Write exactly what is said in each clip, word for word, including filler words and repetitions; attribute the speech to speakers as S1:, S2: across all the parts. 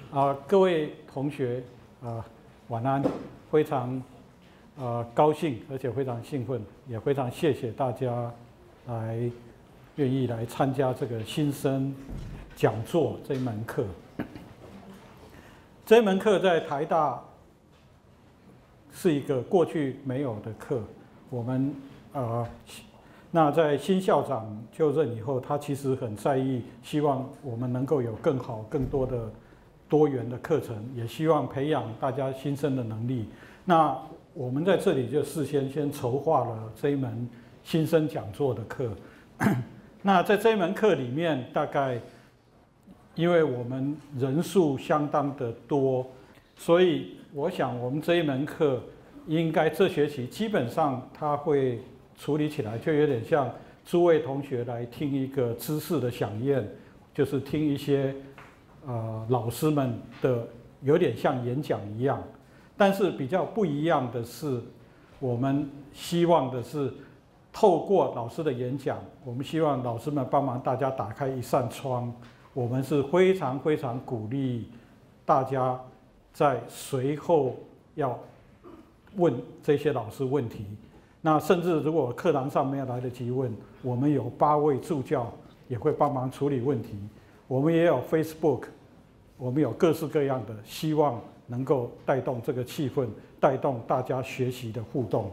S1: 啊，各位同学啊，晚安！非常呃高兴，而且非常兴奋，也非常谢谢大家来愿意来参加这个新生讲座这一门课。这一门课在台大是一个过去没有的课，我们呃。那在新校长就任以后，他其实很在意，希望我们能够有更好、更多的多元的课程，也希望培养大家新生的能力。那我们在这里就事先先筹划了这一门新生讲座的课。那在这一门课里面，大概因为我们人数相当的多，所以我想我们这一门课应该这学期基本上它会处理起来就有点像诸位同学来听一个知识的飨宴，就是听一些呃老师们的有点像演讲一样，但是比较不一样的是，我们希望的是透过老师的演讲，我们希望老师们帮忙大家打开一扇窗，我们是非常非常鼓励大家在随后要问这些老师问题。那甚至如果课堂上没有来得及问，我们有八位助教也会帮忙处理问题。我们也有 Facebook， 我们有各式各样的，希望能够带动这个气氛，带动大家学习的互动。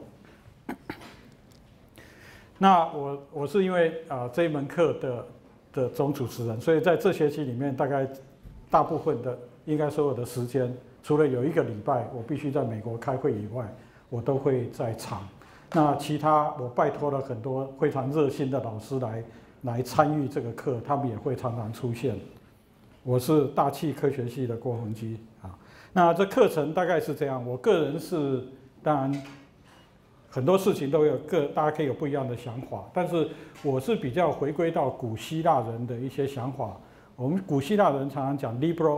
S1: 那我我是因为啊、呃、这一门课的的总主持人，所以在这学期里面，大概大部分的应该所有的时间，除了有一个礼拜我必须在美国开会以外，我都会在场。那其他我拜托了很多非常热心的老师来来参与这个课，他们也会常常出现。我是大气科学系的郭宏基啊。那这课程大概是这样，我个人是当然很多事情都有各大家可以有不一样的想法，但是我是比较回归到古希腊人的一些想法。我们古希腊人常常讲 liberal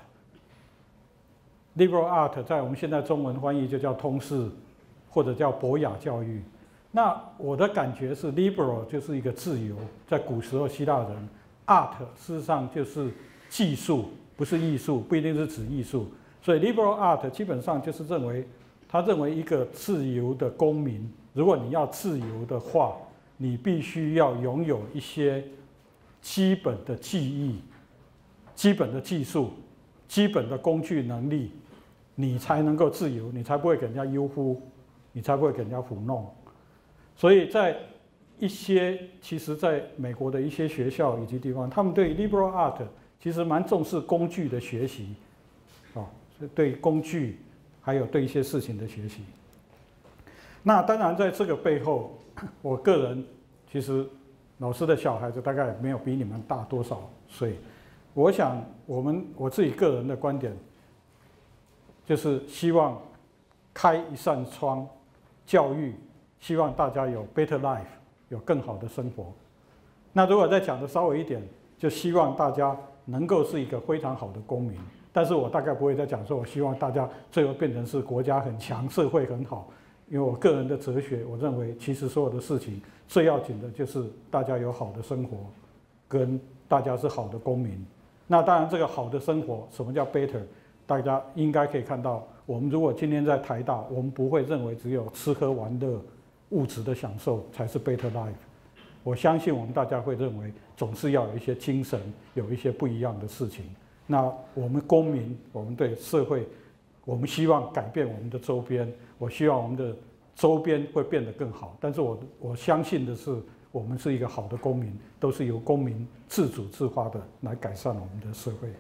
S1: art，liberal art 在我们现在中文翻译就叫通识，或者叫博雅教育。那我的感觉是 liberal 就是一个自由，在古时候希腊人 art 事实上就是技术，不是艺术，不一定是指艺术。所以 liberal art 基本上就是认为，他认为一个自由的公民，如果你要自由的话，你必须要拥有一些基本的技艺、基本的技术、基本的工具能力，你才能够自由，你才不会给人家优忽。你才不会给人家糊弄。所以在一些其实在美国的一些学校以及地方，他们对 liberal art 其实蛮重视工具的学习，哦，对工具还有对一些事情的学习。那当然在这个背后，我个人其实老师的小孩子大概没有比你们大多少岁。我想我们我自己个人的观点，就是希望开一扇窗。教育希望大家有 better life， 有更好的生活。那如果再讲的稍微一点，就希望大家能够是一个非常好的公民。但是我大概不会再讲说，我希望大家最后变成是国家很强，社会很好。因为我个人的哲学，我认为其实所有的事情最要紧的就是大家有好的生活，跟大家是好的公民。那当然，这个好的生活，什么叫 better？ 大家应该可以看到。我们如果今天在台大，我们不会认为只有吃喝玩乐、物质的享受才是 better life。我相信我们大家会认为，总是要有一些精神，有一些不一样的事情。那我们公民，我们对社会，我们希望改变我们的周边，我希望我们的周边会变得更好。但是我我相信的是，我们是一个好的公民，都是由公民自主自发的来改善我们的社会。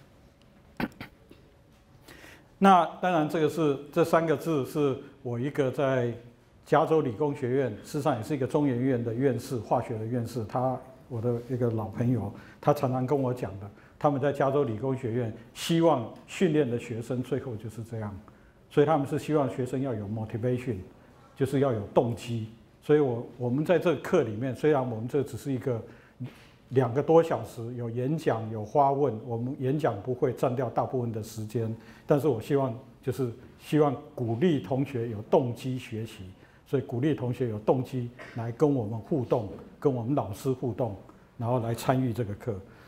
S1: 那当然，这个是这三个字是我一个在加州理工学院，事实上也是一个中研院的院士，化学的院士，他我的一个老朋友，他常常跟我讲的，他们在加州理工学院希望训练的学生最后就是这样，所以他们是希望学生要有 motivation， 就是要有动机。所以我我们在这个课里面，虽然我们这只是一个两个多小时，有演讲有发问，我们演讲不会占掉大部分的时间，但是我希望就是希望鼓励同学有动机学习，所以鼓励同学有动机来跟我们互动，跟我们老师互动，然后来参与这个课。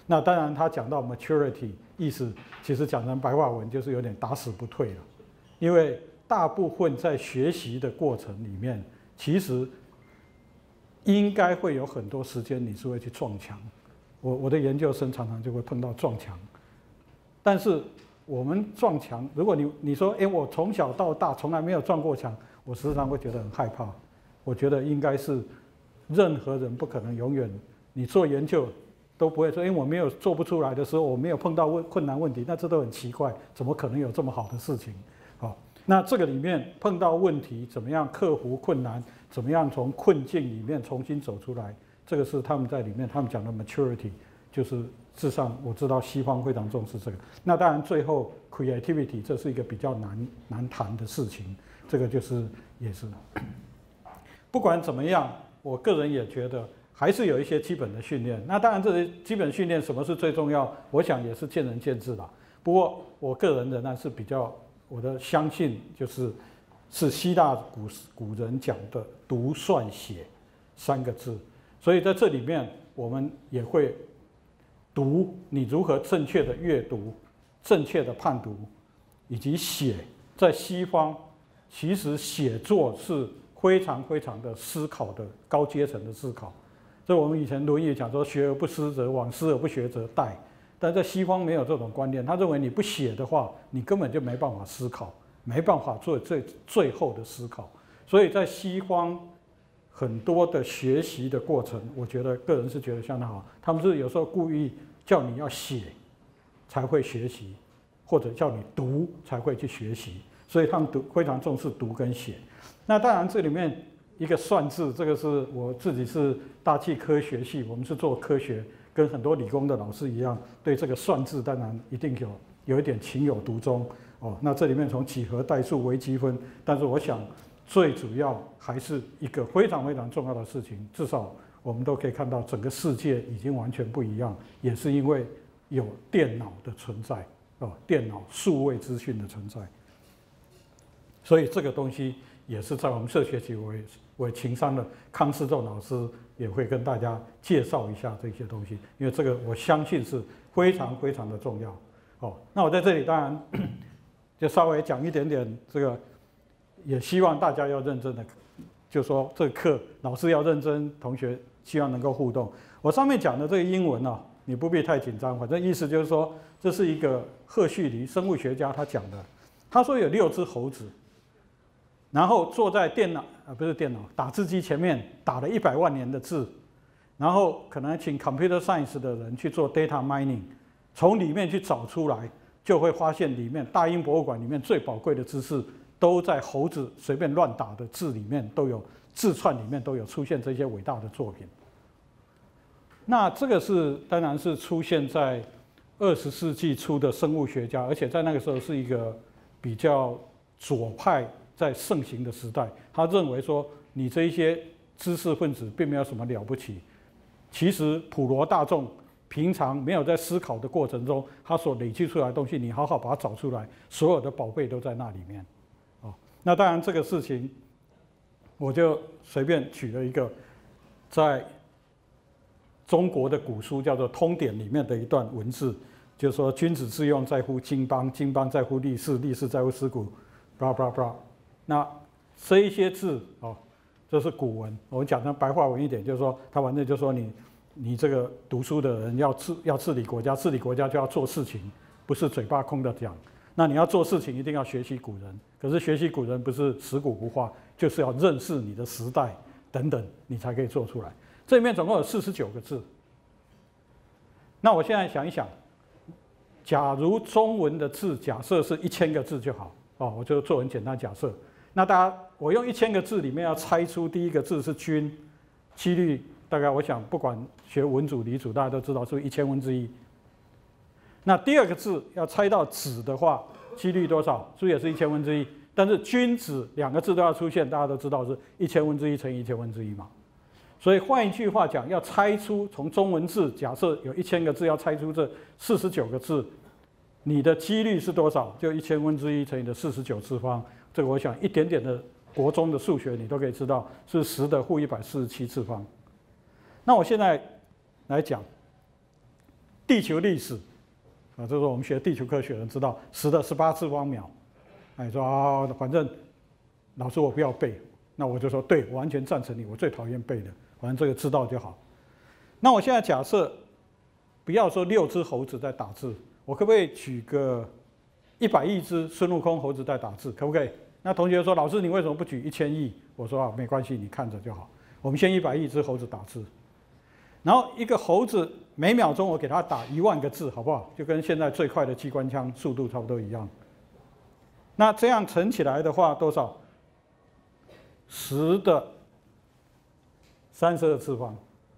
S1: 那当然他讲到 maturity， 意思其实讲成白话文就是有点打死不退了，因为大部分在学习的过程里面，其实应该会有很多时间你是会去撞墙。我我的研究生常常就会碰到撞墙，但是我们撞墙，如果你你说，哎，我从小到大从来没有撞过墙，我时常会觉得很害怕。我觉得应该是任何人不可能永远，你做研究都不会说，因为我没有做不出来的时候，我没有碰到问困难问题，那这都很奇怪，怎么可能有这么好的事情？好，那这个里面碰到问题，怎么样克服困难，怎么样从困境里面重新走出来？这个是他们在里面他们讲的 maturity， 就是事实上我知道西方非常重视这个。那当然最后 creativity 这是一个比较难难谈的事情，这个就是也是。不管怎么样，我个人也觉得还是有一些基本的训练。那当然这些基本训练什么是最重要，我想也是见仁见智啦。不过我个人仍然是比较我的相信就是是希腊古古人讲的读算写三个字。所以在这里面，我们也会读你如何正确的阅读、正确的判读，以及写。在西方，其实写作是非常非常的思考的高阶层的思考。这我们以前《论语》讲说“学而不思则罔，思而不学则殆”。但在西方没有这种观念，他认为你不写的话，你根本就没办法思考，没办法做最最后的思考。所以在西方，很多的学习的过程，我觉得个人是觉得相当好。他们是有时候故意叫你要写才会学习，或者叫你读才会去学习，所以他们读非常重视读跟写。那当然这里面一个算字，这个是我自己是大气科学系，我们是做科学，跟很多理工的老师一样，对这个算字当然一定有有一点情有独钟哦。那这里面从几何、代数、微积分，但是我想。最主要还是一个非常非常重要的事情，至少我们都可以看到整个世界已经完全不一样，也是因为有电脑的存在哦，电脑数位资讯的存在，所以这个东西也是在我们这学期我也我也情商的康思仲老师也会跟大家介绍一下这些东西，因为这个我相信是非常非常的重要哦。那我在这里当然就稍微讲一点点这个。也希望大家要认真的，就说这个课老师要认真，同学希望能够互动。我上面讲的这个英文啊，你不必太紧张，反正意思就是说，这是一个赫胥黎生物学家他讲的。他说有六只猴子，然后坐在电脑啊不是电脑打字机前面打了一百万年的字，然后可能请 computer science 的人去做 data mining， 从里面去找出来，就会发现里面大英博物馆里面最宝贵的知识。都在猴子随便乱打的字里面都有，字串里面都有出现这些伟大的作品。那这个是当然是出现在二十世纪初的生物学家，而且在那个时候是一个比较左派在盛行的时代。他认为说，你这一些知识分子并没有什么了不起，其实普罗大众平常没有在思考的过程中，他所累积出来的东西，你好好把它找出来，所有的宝贝都在那里面。那当然，这个事情我就随便举了一个，在中国的古书叫做《通典》里面的一段文字，就是说“君子之用在乎经邦，经邦在乎立事，立事在乎思古 ，blah blah blah”。那这一些字哦，这是古文。我们讲成白话文一点，就是说，他反正就说你你这个读书的人要治要治理国家，治理国家就要做事情，不是嘴巴空的讲。那你要做事情，一定要学习古人。可是学习古人不是食古不化，就是要认识你的时代等等，你才可以做出来。这里面总共有四十九个字。那我现在想一想，假如中文的字假设是一千个字就好哦，我就做很简单假设。那大家，我用一千个字里面要猜出第一个字是“君”，几率大概我想不管学文组理组，大家都知道是一千分之一。那第二个字要猜到“子”的话，几率多少？是不是也是一千分之一？但是“君子”两个字都要出现，大家都知道是一千分之一乘以一千分之一嘛。所以换一句话讲，要猜出从中文字，假设有一千个字，要猜出这四十九个字，你的几率是多少？就一千分之一乘以的四十九次方。这个我想一点点的国中的数学你都可以知道，是十的负一百四十七次方。那我现在来讲。 地球历史啊，这是我们学地球科学的人知道十的十八次方秒。哎，说啊，反正老师我不要背，那我就说对，我完全赞成你，我最讨厌背的，反正这个知道就好。那我现在假设不要说六只猴子在打字，我可不可以举个一百亿只孙悟空猴子在打字，可不可以？那同学说老师你为什么不举一千亿？我说啊没关系，你看着就好。我们先一百亿只猴子打字，然后一个猴子每秒钟我给它打一万个字，好不好？就跟现在最快的机关枪速度差不多一样。那这样乘起来的话多少？十的三十二次方。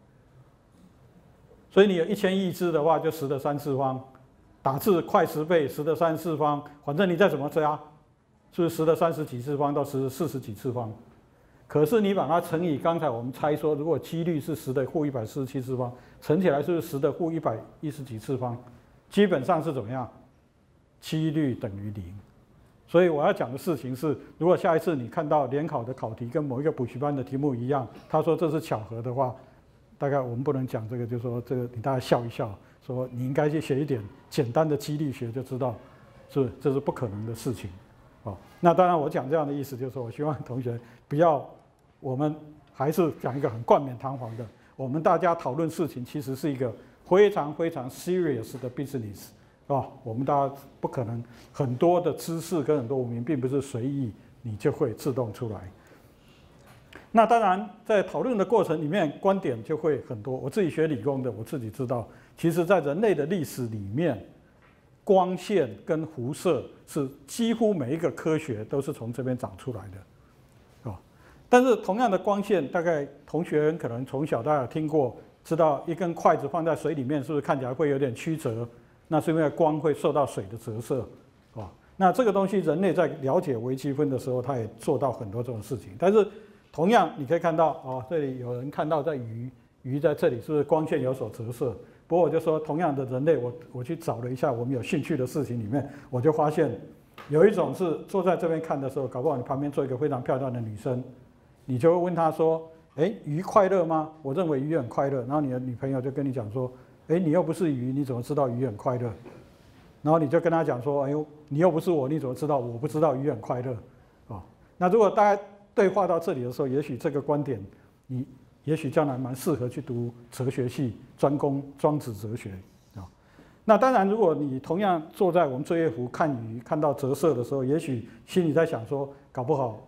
S1: 所以你有一千亿只的话，就十的三次方，打字快十倍，十的三次方，反正你再怎么加，是不是十的三十几次方到十的四十几次方？可是你把它乘以刚才我们猜说，如果几率是十的负一百四十七次方，乘起来是不是十的负一百一十几次方？基本上是怎么样？几率等于零。所以我要讲的事情是，如果下一次你看到联考的考题跟某一个补习班的题目一样，他说这是巧合的话，大概我们不能讲这个，就是说这个你大家笑一笑，说你应该去学一点简单的几率学，就知道是这是不可能的事情。哦，那当然我讲这样的意思就是说，我希望同学不要，我们还是讲一个很冠冕堂皇的，我们大家讨论事情其实是一个非常非常 serious 的 business。啊，我们大家不可能很多的知识跟很多文明，并不是随意你就会自动出来。那当然，在讨论的过程里面，观点就会很多。我自己学理工的，我自己知道，其实在人类的历史里面，光线跟辐射是几乎每一个科学都是从这边长出来的，啊。但是同样的光线，大概同学可能从小大家有听过，知道一根筷子放在水里面，是不是看起来会有点曲折？那是因为光会受到水的折射，啊，那这个东西人类在了解微积分的时候，他也做到很多这种事情。但是同样你可以看到，哦，这里有人看到在鱼，鱼在这里是不是光线有所折射？不过我就说，同样的人类，我我去找了一下我们有兴趣的事情里面，我就发现有一种是坐在这边看的时候，搞不好你旁边坐一个非常漂亮的女生，你就会问她说：“哎，鱼快乐吗？”我认为鱼很快乐。然后你的女朋友就跟你讲说。哎，你又不是鱼，你怎么知道鱼很快乐？然后你就跟他讲说：“哎呦，你又不是我，你怎么知道我不知道鱼很快乐？”啊，那如果大家对话到这里的时候，也许这个观点，你也许将来蛮适合去读哲学系，专攻庄子哲学啊。那当然，如果你同样坐在我们醉月湖看鱼，看到折射的时候，也许心里在想说，搞不好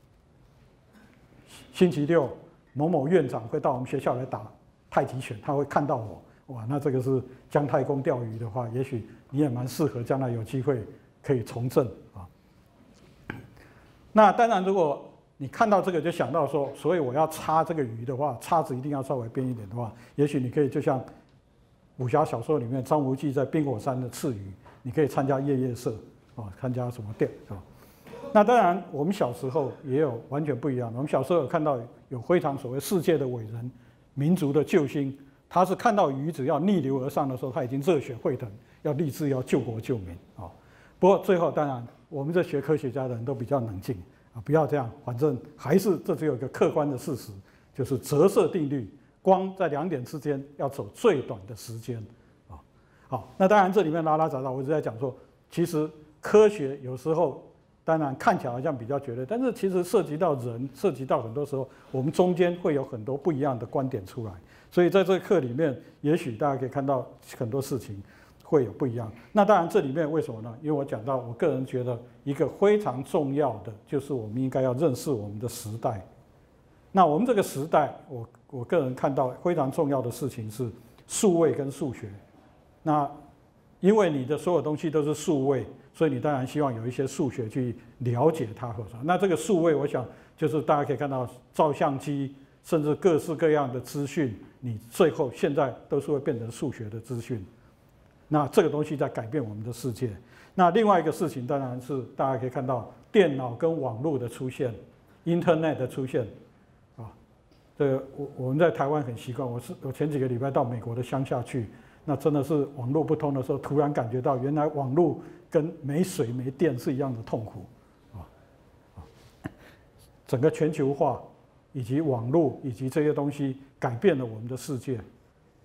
S1: 星期六某某院长会到我们学校来打太极拳，他会看到我。哇，那这个是姜太公钓鱼的话，也许你也蛮适合将来有机会可以从政啊。那当然，如果你看到这个就想到说，所以我要插这个鱼的话，叉子一定要稍微边一点的话，也许你可以就像武侠小说里面张无忌在冰火山的刺鱼，你可以参加夜夜社啊，参加什么店是吧？那当然，我们小时候也有完全不一样的。我们小时候有看到有非常所谓世界的伟人、民族的救星。他是看到鱼只要逆流而上的时候，他已经热血沸腾，要立志要救国救民啊。不过最后当然，我们这学科学家的人都比较冷静啊，不要这样，反正还是这只有一个客观的事实，就是折射定律，光在两点之间要走最短的时间啊。好，那当然这里面拉拉杂杂，我一直在讲说，其实科学有时候当然看起来好像比较绝对，但是其实涉及到人，涉及到很多时候我们中间会有很多不一样的观点出来。所以在这个课里面，也许大家可以看到很多事情会有不一样。那当然，这里面为什么呢？因为我讲到，我个人觉得一个非常重要的，就是我们应该要认识我们的时代。那我们这个时代，我我个人看到非常重要的事情是数位跟数学。那因为你的所有东西都是数位，所以你当然希望有一些数学去了解它或者。那这个数位，我想就是大家可以看到照相机。甚至各式各样的资讯，你最后现在都是会变成数学的资讯。那这个东西在改变我们的世界。那另外一个事情当然是大家可以看到电脑跟网络的出现 ，Internet 的出现，啊，这个我我们在台湾很习惯。我是我前几个礼拜到美国的乡下去，那真的是网络不通的时候，突然感觉到原来网络跟没水没电是一样的痛苦，啊，啊，整个全球化。以及网络以及这些东西改变了我们的世界。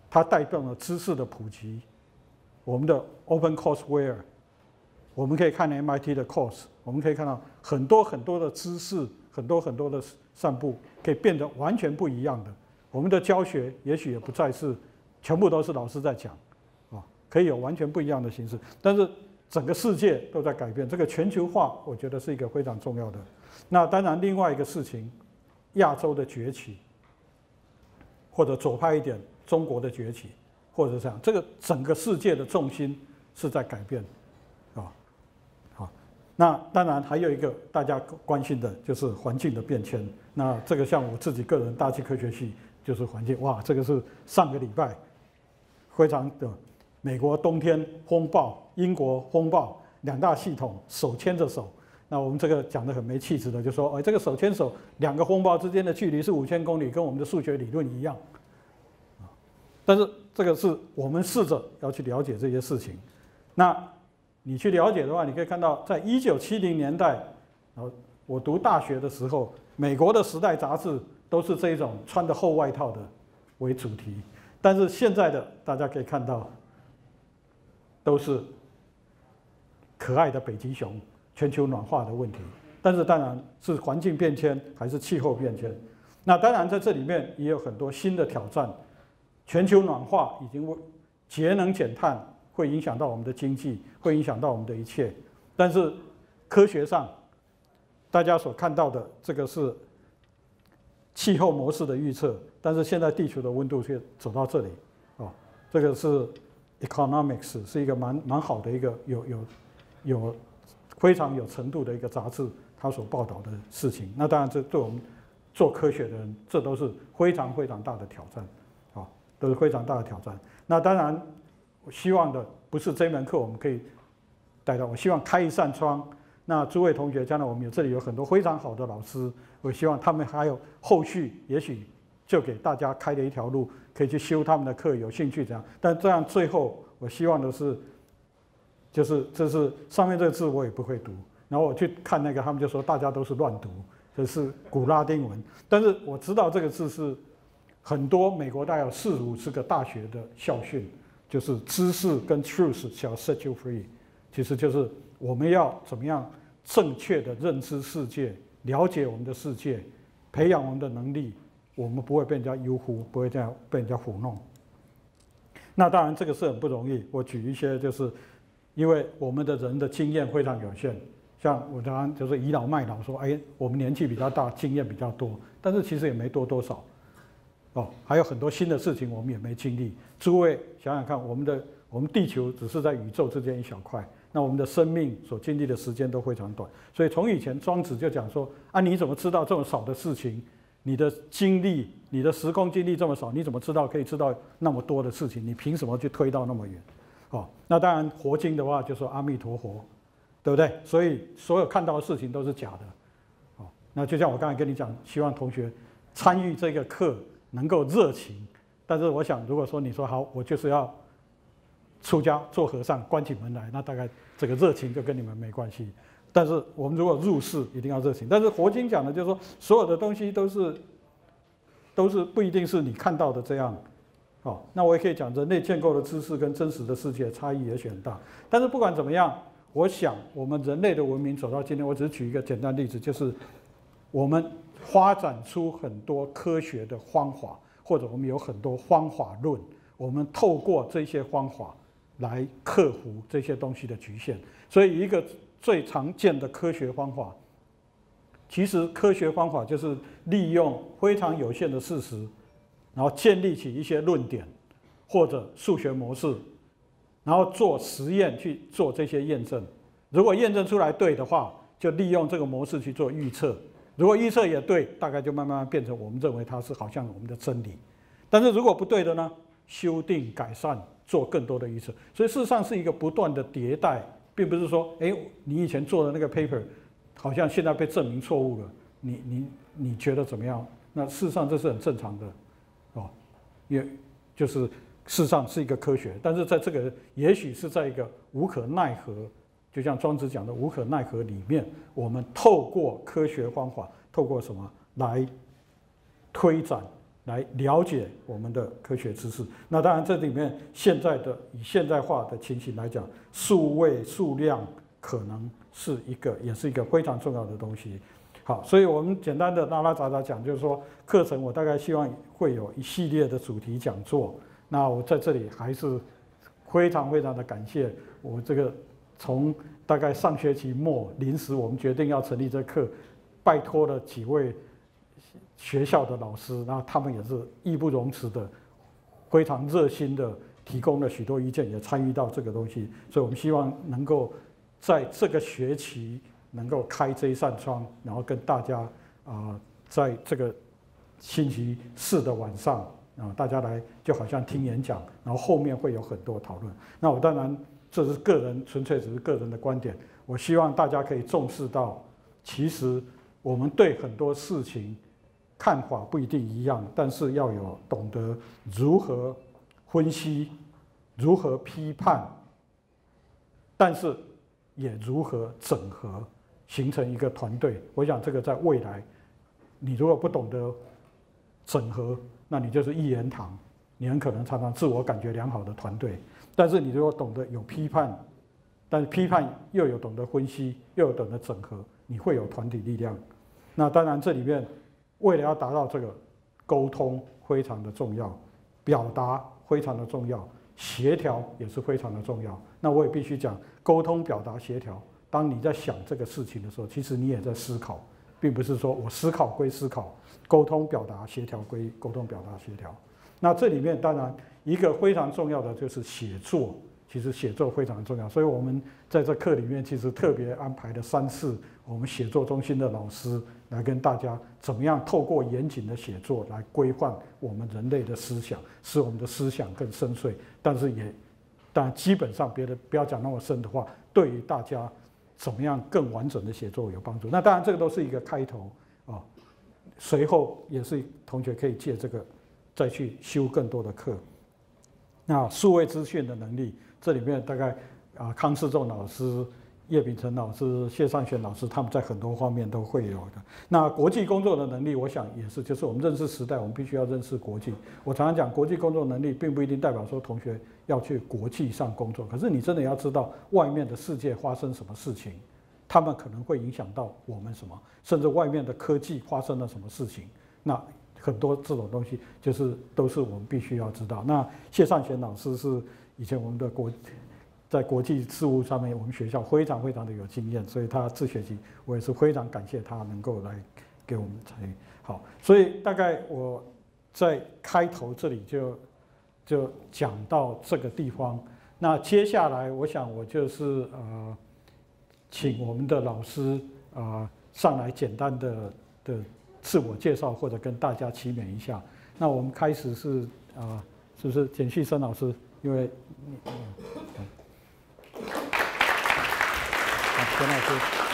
S1: 它带动了知识的普及。我们的 Open Courseware， 我们可以看 M I T 的 course， 我们可以看到很多很多的知识，很多很多的散布，可以变得完全不一样的。我们的教学也许也不再是全部都是老师在讲，啊，可以有完全不一样的形式。但是整个世界都在改变，这个全球化，我觉得是一个非常重要的。那当然，另外一个事情，亚洲的崛起，或者左派一点，中国的崛起，或者这样，这个整个世界的重心是在改变，啊，好，那当然还有一个大家关心的就是环境的变迁。那这个像我自己个人大气科学系就是环境，哇，这个是上个礼拜非常的美国冬天风暴，英国风暴，两大系统手牵着手。那我们这个讲得很没气质的，就说，哎，这个手牵手，两个风暴之间的距离是五千公里，跟我们的数学理论一样。但是这个是我们试着要去了解这些事情。那你去了解的话，你可以看到，在一九七零年代，我读大学的时候，美国的时代杂志都是这一种穿着厚外套的为主题，但是现在的大家可以看到，都是可爱的北极熊。全球暖化的问题，但是当然是环境变迁还是气候变迁。那当然在这里面也有很多新的挑战。全球暖化已经节能减碳会影响到我们的经济，会影响到我们的一切。但是科学上，大家所看到的这个是气候模式的预测，但是现在地球的温度却走到这里，哦，这个是 Economics 是一个蛮蛮好的一个有有有。非常有程度的一个杂志，他所报道的事情，那当然这对我们做科学的人，这都是非常非常大的挑战，啊，都是非常大的挑战。那当然，我希望的不是这门课我们可以带到，我希望开一扇窗。那诸位同学，将来我们有这里有很多非常好的老师，我希望他们还有后续，也许就给大家开了一条路，可以去修他们的课，有兴趣这样。但这样最后，我希望的是。就是这是上面这个字我也不会读，然后我去看那个，他们就说大家都是乱读，这是古拉丁文。但是我知道这个字是很多美国大概有四五十个大学的校训，就是知识跟 truth shall set you free， 其实就是我们要怎么样正确的认知世界，了解我们的世界，培养我们的能力，我们不会被人家优忽，不会这样被人家糊弄。那当然这个是很不容易，我举一些就是。因为我们的人的经验非常有限，像我常常就是倚老卖老说，哎，我们年纪比较大，经验比较多，但是其实也没多多少，哦，还有很多新的事情我们也没经历。诸位想想看，我们的我们地球只是在宇宙之间一小块，那我们的生命所经历的时间都非常短，所以从以前庄子就讲说，啊，你怎么知道这么少的事情？你的经历，你的时空经历这么少，你怎么知道可以知道那么多的事情？你凭什么去推到那么远？哦，那当然，佛经的话就说阿弥陀佛，对不对？所以所有看到的事情都是假的。哦，那就像我刚才跟你讲，希望同学参与这个课能够热情。但是我想，如果说你说好，我就是要出家做和尚，关起门来，那大概这个热情就跟你们没关系。但是我们如果入世，一定要热情。但是佛经讲的就是说，所有的东西都是都是不一定是你看到的这样。好，那我也可以讲，人类建构的知识跟真实的世界差异也许很大。但是不管怎么样，我想我们人类的文明走到今天，我只是举一个简单例子，就是我们发展出很多科学的方法，或者我们有很多方法论，我们透过这些方法来克服这些东西的局限。所以一个最常见的科学方法，其实科学方法就是利用非常有限的事实。然后建立起一些论点或者数学模式，然后做实验去做这些验证。如果验证出来对的话，就利用这个模式去做预测。如果预测也对，大概就慢慢变成我们认为它是好像我们的真理。但是如果不对的呢，修订改善，做更多的预测。所以事实上是一个不断的迭代，并不是说，哎，你以前做的那个 paper 好像现在被证明错误了，你你你觉得怎么样？那事实上这是很正常的。哦，也就是事实上是一个科学，但是在这个也许是在一个无可奈何，就像庄子讲的无可奈何里面，我们透过科学方法，透过什么来推展来了解我们的科学知识。那当然，这里面现在的以现代化的情形来讲，数位数量可能是一个，也是一个非常重要的东西。好，所以我们简单的拉拉杂杂讲，就是说课程我大概希望会有一系列的主题讲座。那我在这里还是非常非常的感谢我这个从大概上学期末临时我们决定要成立这课，拜托了几位学校的老师，那他们也是义不容辞的，非常热心的提供了许多意见，也参与到这个东西。所以我们希望能够在这个学期能够开这一扇窗，然后跟大家啊、呃，在这个星期四的晚上啊，大家来就好像听演讲，然后后面会有很多讨论。那我当然这是个人，纯粹只是个人的观点。我希望大家可以重视到，其实我们对很多事情看法不一定一样，但是要有懂得如何分析、如何批判，但是也如何整合，形成一个团队。我想这个在未来，你如果不懂得整合，那你就是一言堂，你很可能常常自我感觉良好的团队。但是你如果懂得有批判，但是批判又有懂得分析，又有懂得整合，你会有团体力量。那当然这里面为了要达到这个，沟通非常的重要，表达非常的重要，协调也是非常的重要。那我也必须讲，沟通、表达、协调，当你在想这个事情的时候，其实你也在思考，并不是说我思考归思考，沟通、表达、协调归沟通、表达、协调。那这里面当然一个非常重要的就是写作，其实写作非常重要，所以我们在这课里面其实特别安排了三次我们写作中心的老师来跟大家怎么样透过严谨的写作来规范我们人类的思想，使我们的思想更深邃，但是也但基本上别的不要讲那么深的话，对于大家怎么样更完整的写作有帮助。那当然这个都是一个开头啊，随后也是同学可以借这个再去修更多的课。那数位资讯的能力，这里面大概啊康世仲老师、叶秉成老师、谢尚玄老师，他们在很多方面都会有的。那国际工作的能力，我想也是，就是我们认识时代，我们必须要认识国际。我常常讲，国际工作能力并不一定代表说同学要去国际上工作，可是你真的要知道外面的世界发生什么事情，他们可能会影响到我们什么，甚至外面的科技发生了什么事情，那很多这种东西就是都是我们必须要知道。那谢尚玄老师是以前我们的国在国际事务上面，我们学校非常非常的有经验，所以他这学期我也是非常感谢他能够来给我们参与。好，所以大概我在开头这里就就讲到这个地方。那接下来我想我就是呃，请我们的老师啊、呃、上来简单的的自我介绍或者跟大家齐勉一下。那我们开始是啊、呃，是不是简旭生老师？因为嗯。嗯陈老师，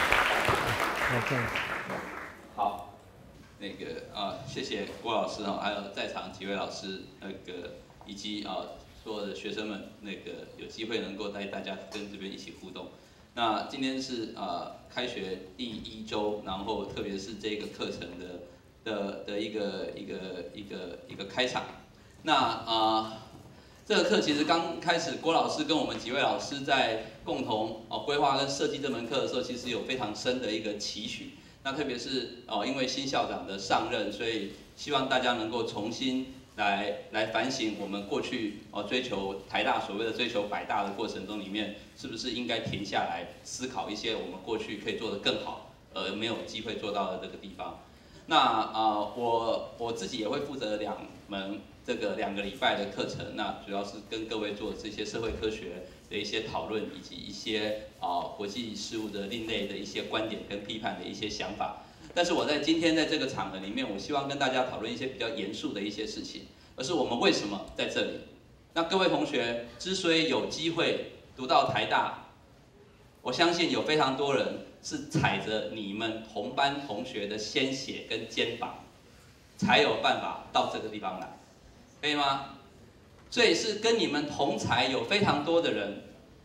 S2: 好，那个啊，谢谢郭老师啊，还有在场几位老师，那个以及啊所有的学生们，那个有机会能够带大家跟这边一起互动。那今天是啊开学第一周，然后特别是这个课程的的的一个一个一个一个开场。那啊。这个课其实刚开始，郭老师跟我们几位老师在共同哦规划跟设计这门课的时候，其实有非常深的一个期许。那特别是哦，因为新校长的上任，所以希望大家能够重新来来反省我们过去哦追求台大所谓的追求百大的过程中里面，是不是应该停下来思考一些我们过去可以做得更好，而没有机会做到的这个地方。那啊、呃，我我自己也会负责两门。这个两个礼拜的课程，那主要是跟各位做这些社会科学的一些讨论，以及一些啊、呃、国际事务的另类的一些观点跟批判的一些想法。但是我在今天在这个场合里面，我希望跟大家讨论一些比较严肃的一些事情，而是我们为什么在这里。那各位同学之所以有机会读到台大，我相信有非常多人是踩着你们同班同学的鲜血跟肩膀，才有办法到这个地方来。可以吗？所以是跟你们同才有非常多的人，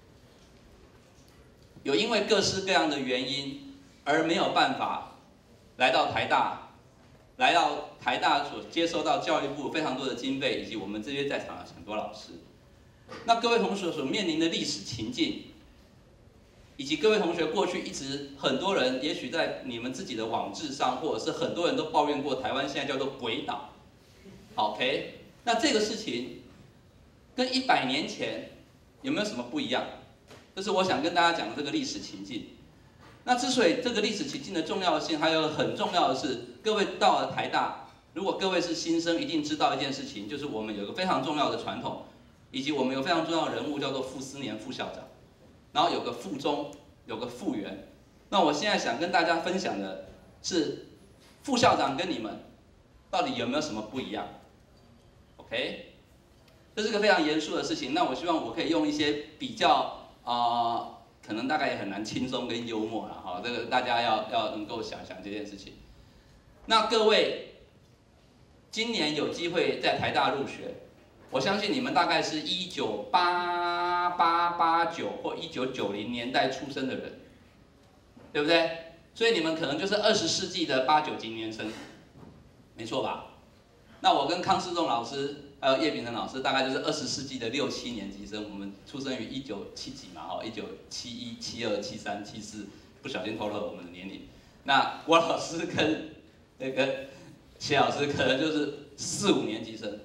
S2: 有因为各式各样的原因而没有办法来到台大， 来到台大所接收到教育部非常多的经费，以及我们这些在场的很多老师。那各位同学所面临的历史情境，以及各位同学过去一直很多人，也许在你们自己的网志上，或者是很多人都抱怨过台湾现在叫做鬼岛。OK， 那这个事情跟一百年前有没有什么不一样？这是我想跟大家讲的这个历史情境。那之所以这个历史情境的重要性，还有很重要的是，各位到了台大，如果各位是新生，一定知道一件事情，就是我们有一个非常重要的传统，以及我们有非常重要的人物叫做傅斯年副校长，然后有个附中，有个副员。那我现在想跟大家分享的是，副校长跟你们到底有没有什么不一样 ？OK， 这是个非常严肃的事情。那我希望我可以用一些比较啊。呃可能大概也很难轻松跟幽默了哈，这个大家要要能够想想这件事情。那各位今年有机会在台大入学，我相信你们大概是一九八八八九或一九九零年代出生的人，对不对？所以你们可能就是二十世纪的八九级年生，没错吧？那我跟康世仲老师还有叶秉成老师，大概就是二十世纪的六七年级生。我们出生于一九七几嘛，哈，一九七一、七二、七三、七四，不小心透露了我们的年龄。那郭老师跟那个谢老师可能就是四五年级生。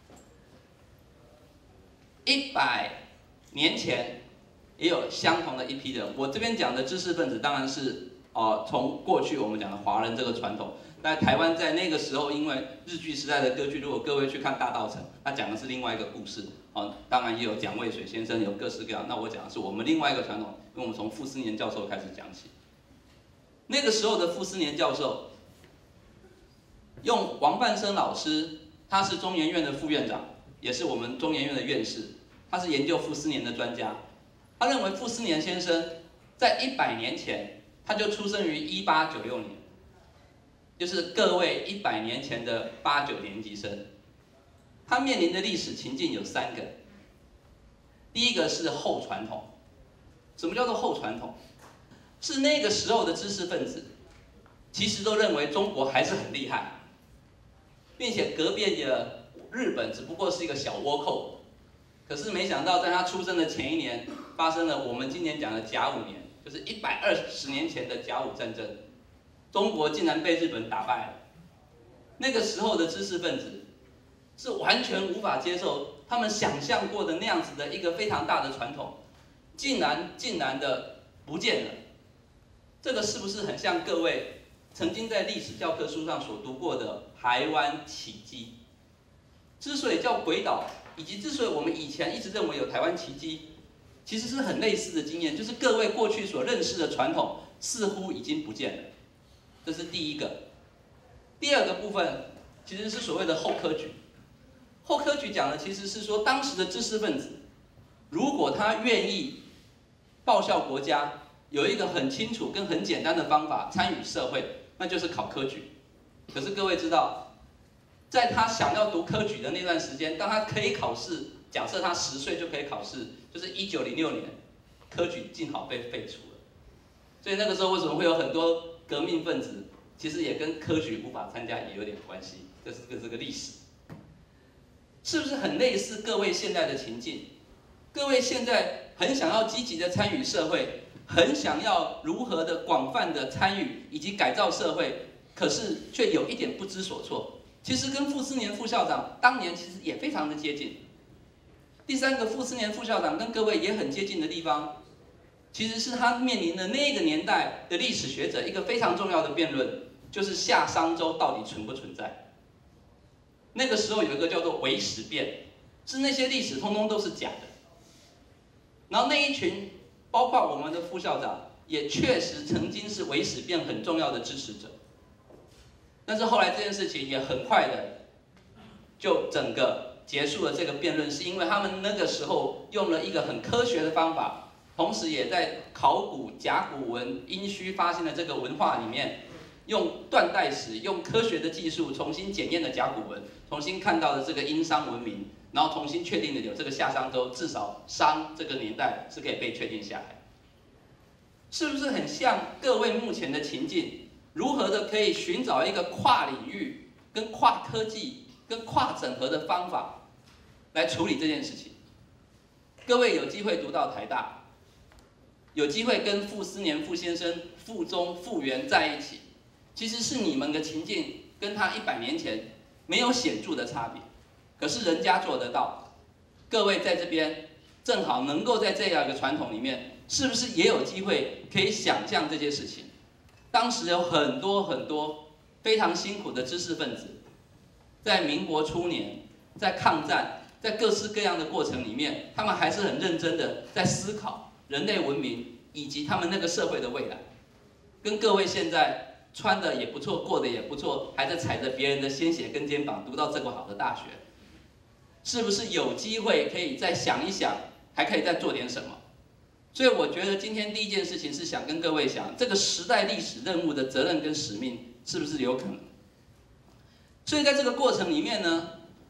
S2: 一百年前也有相同的一批人。我这边讲的知识分子，当然是哦，从过去我们讲的华人这个传统。在台湾在那个时候，因为日据时代的歌剧，如果各位去看《大稻埕》，它讲的是另外一个故事哦。当然也有蒋渭水先生，有各式各样。那我讲的是我们另外一个传统，因为我们从傅斯年教授开始讲起。那个时候的傅斯年教授，用王半生老师，他是中研院的副院长，也是我们中研院的院士，他是研究傅斯年的专家。他认为傅斯年先生在一百年前，他就出生于一八九六年。就是各位一百年前的八九年级生，他面临的历史情境有三个。第一个是后传统，什么叫做后传统？是那个时候的知识分子，其实都认为中国还是很厉害，并且隔壁的日本只不过是一个小倭寇。可是没想到，在他出生的前一年，发生了我们今年讲的甲午年，就是一百二十年前的甲午战争。中国竟然被日本打败了。那个时候的知识分子是完全无法接受他们想象过的那样子的一个非常大的传统，竟然竟然的不见了。这个是不是很像各位曾经在历史教科书上所读过的台湾奇迹？之所以叫鬼岛，以及之所以我们以前一直认为有台湾奇迹，其实是很类似的经验，就是各位过去所认识的传统似乎已经不见了。这是第一个。第二个部分其实是所谓的后科举。后科举讲的其实是说，当时的知识分子，如果他愿意报效国家，有一个很清楚跟很简单的方法参与社会，那就是考科举。可是各位知道，在他想要读科举的那段时间，当他可以考试，假设他十岁就可以考试，就是一九零六年，科举正好被废除了。所以那个时候为什么会有很多革命分子，其实也跟科举无法参加也有点关系，这是个这个历史，是不是很类似各位现在的情境？各位现在很想要积极的参与社会，很想要如何的广泛的参与以及改造社会，可是却有一点不知所措。其实跟傅斯年副校长当年其实也非常的接近。第三个，傅斯年副校长跟各位也很接近的地方，其实是他面临的那个年代的历史学者一个非常重要的辩论，就是夏商周到底存不存在。那个时候有一个叫做伪史辩，是那些历史通通都是假的。然后那一群，包括我们的副校长，也确实曾经是伪史辩很重要的支持者。但是后来这件事情也很快的就整个结束了这个辩论，是因为他们那个时候用了一个很科学的方法。同时也在考古、甲骨文、殷墟发现的这个文化里面，用断代史、用科学的技术重新检验了甲骨文，重新看到了这个殷商文明，然后重新确定了有这个夏商周，至少商这个年代是可以被确定下来。是不是很像各位目前的情境？ 如何的可以寻找一个跨领域、跟跨科技、跟跨整合的方法来处理这件事情。各位有机会读到台大，有机会跟傅斯年傅先生、傅中、傅园在一起，其实是你们的情境跟他一百年前没有显著的差别，可是人家做得到。各位在这边正好能够在这样一个传统里面，是不是也有机会可以想象这些事情？当时有很多很多非常辛苦的知识分子，在民国初年，在抗战，在各式各样的过程里面，他们还是很认真的在思考人类文明以及他们那个社会的未来。跟各位现在穿的也不错，过得也不错，还在踩着别人的鲜血跟肩膀读到这么好的大学，是不是有机会可以再想一想，还可以再做点什么？所以我觉得今天第一件事情是想跟各位讲，这个时代历史任务的责任跟使命是不是有可能？所以在这个过程里面呢，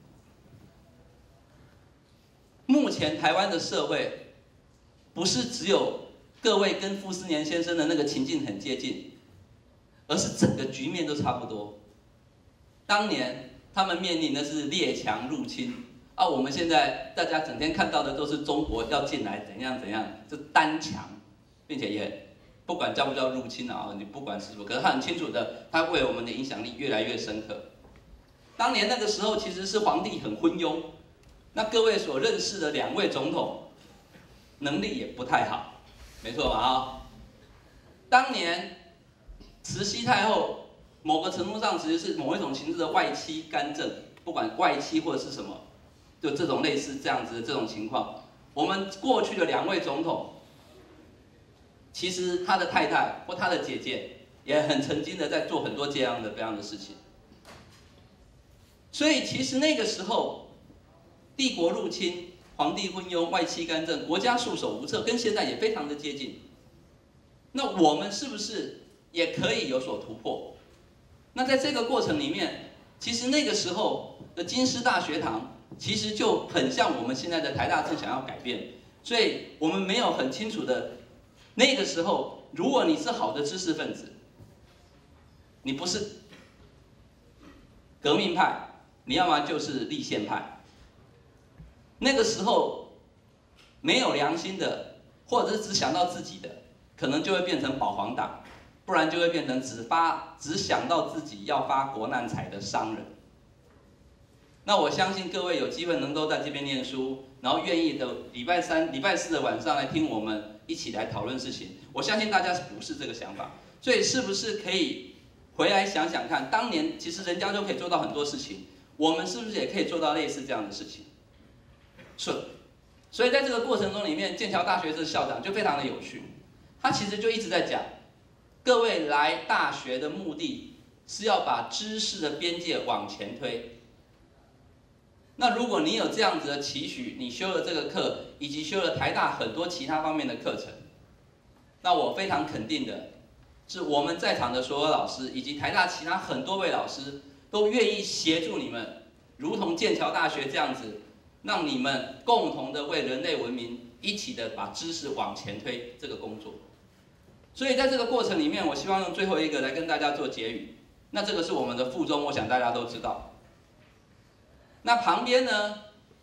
S2: 目前台湾的社会不是只有各位跟傅斯年先生的那个情境很接近，而是整个局面都差不多。当年他们面临的是列强入侵。啊，我们现在大家整天看到的都是中国要进来怎样怎样，就单强，并且也不管叫不叫入侵啊，你不管是不，可是他很清楚的，他为我们的影响力越来越深刻。当年那个时候其实是皇帝很昏庸，那各位所认识的两位总统能力也不太好，没错吧？啊，当年慈禧太后某个程度上其实是某一种形式的外戚干政，不管外戚或者是什么。就这种类似这样子的这种情况，我们过去的两位总统，其实他的太太或他的姐姐也很曾经的在做很多这样的这样的事情。所以其实那个时候，帝国入侵、皇帝昏庸、外戚干政、国家束手无策，跟现在也非常的接近。那我们是不是也可以有所突破？那在这个过程里面，其实那个时候的京师大学堂。其实就很像我们现在的台大正想要改变，所以我们没有很清楚的，那个时候，如果你是好的知识分子，你不是革命派，你要么就是立宪派。那个时候没有良心的，或者是只想到自己的，可能就会变成保皇党，不然就会变成只发只想到自己要发国难财的商人。那我相信各位有机会能够在这边念书，然后愿意的礼拜三、礼拜四的晚上来听我们一起来讨论事情。我相信大家是不是这个想法？所以是不是可以回来想想看，当年其实人家就可以做到很多事情，我们是不是也可以做到类似这样的事情？是。所以在这个过程中里面，剑桥大学的校长就非常的有趣，他其实就一直在讲，各位来大学的目的是要把知识的边界往前推。那如果你有这样子的期许，你修了这个课，以及修了台大很多其他方面的课程，那我非常肯定的是，我们在场的所有老师，以及台大其他很多位老师，都愿意协助你们，如同剑桥大学这样子，让你们共同的为人类文明一起的把知识往前推这个工作。所以在这个过程里面，我希望用最后一个来跟大家做结语。那这个是我们的附中，我想大家都知道。那旁边呢，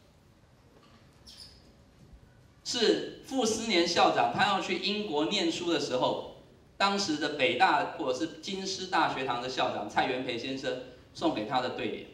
S2: 是傅斯年校长，他要去英国念书的时候，当时的北大或者是京师大学堂的校长蔡元培先生送给他的对联：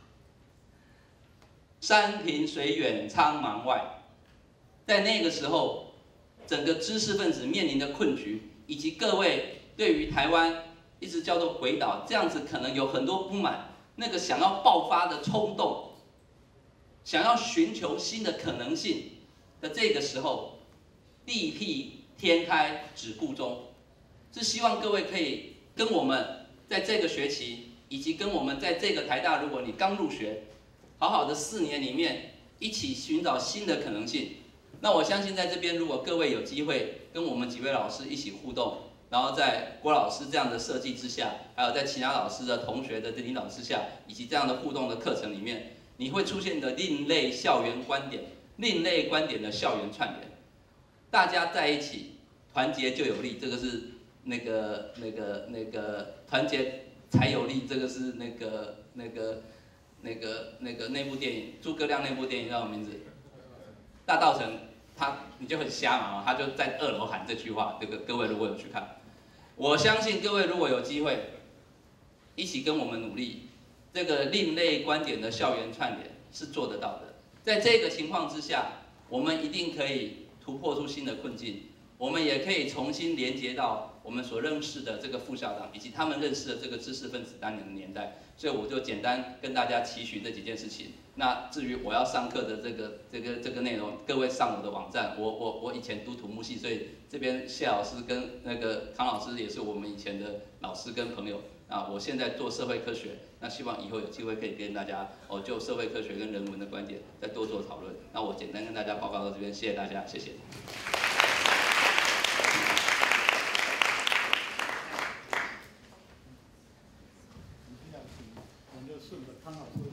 S2: 山平水远苍茫外。在那个时候，整个知识分子面临的困局，以及各位对于台湾一直叫做鬼岛这样子，可能有很多不满，那个想要爆发的冲动。想要寻求新的可能性的这个时候，地辟天开止步中，是希望各位可以跟我们在这个学期，以及跟我们在这个台大，如果你刚入学，好好的四年里面一起寻找新的可能性。那我相信在这边，如果各位有机会跟我们几位老师一起互动，然后在郭老师这样的设计之下，还有在其他老师的同学的领导之下，以及这样的互动的课程里面。你会出现的另类校园观点，另类观点的校园串联，大家在一起团结就有力，这个是那个那个那个团结才有力，这个是那个那个那个那个那部电影，诸葛亮那部电影叫什么名字？大稻埕，他你就很瞎嘛，他就在二楼喊这句话。这个各位如果有去看，我相信各位如果有机会，一起跟我们努力，这个另类观点的校园串联是做得到的。在这个情况之下，我们一定可以突破出新的困境，我们也可以重新连接到我们所认识的这个副校长，以及他们认识的这个知识分子当年的年代。所以我就简单跟大家期许这几件事情。那至于我要上课的这个这个这个内容，各位上我的网站。我我我以前读土木系，所以这边谢老师跟那个康老师也是我们以前的老师跟朋友。啊，我现在做社会科学，那希望以后有机会可以跟大家哦，就社会科学跟人文的观点再多做讨论。那我简单跟大家报告到这边，谢谢大家，谢谢。
S1: 我们就顺着康老师。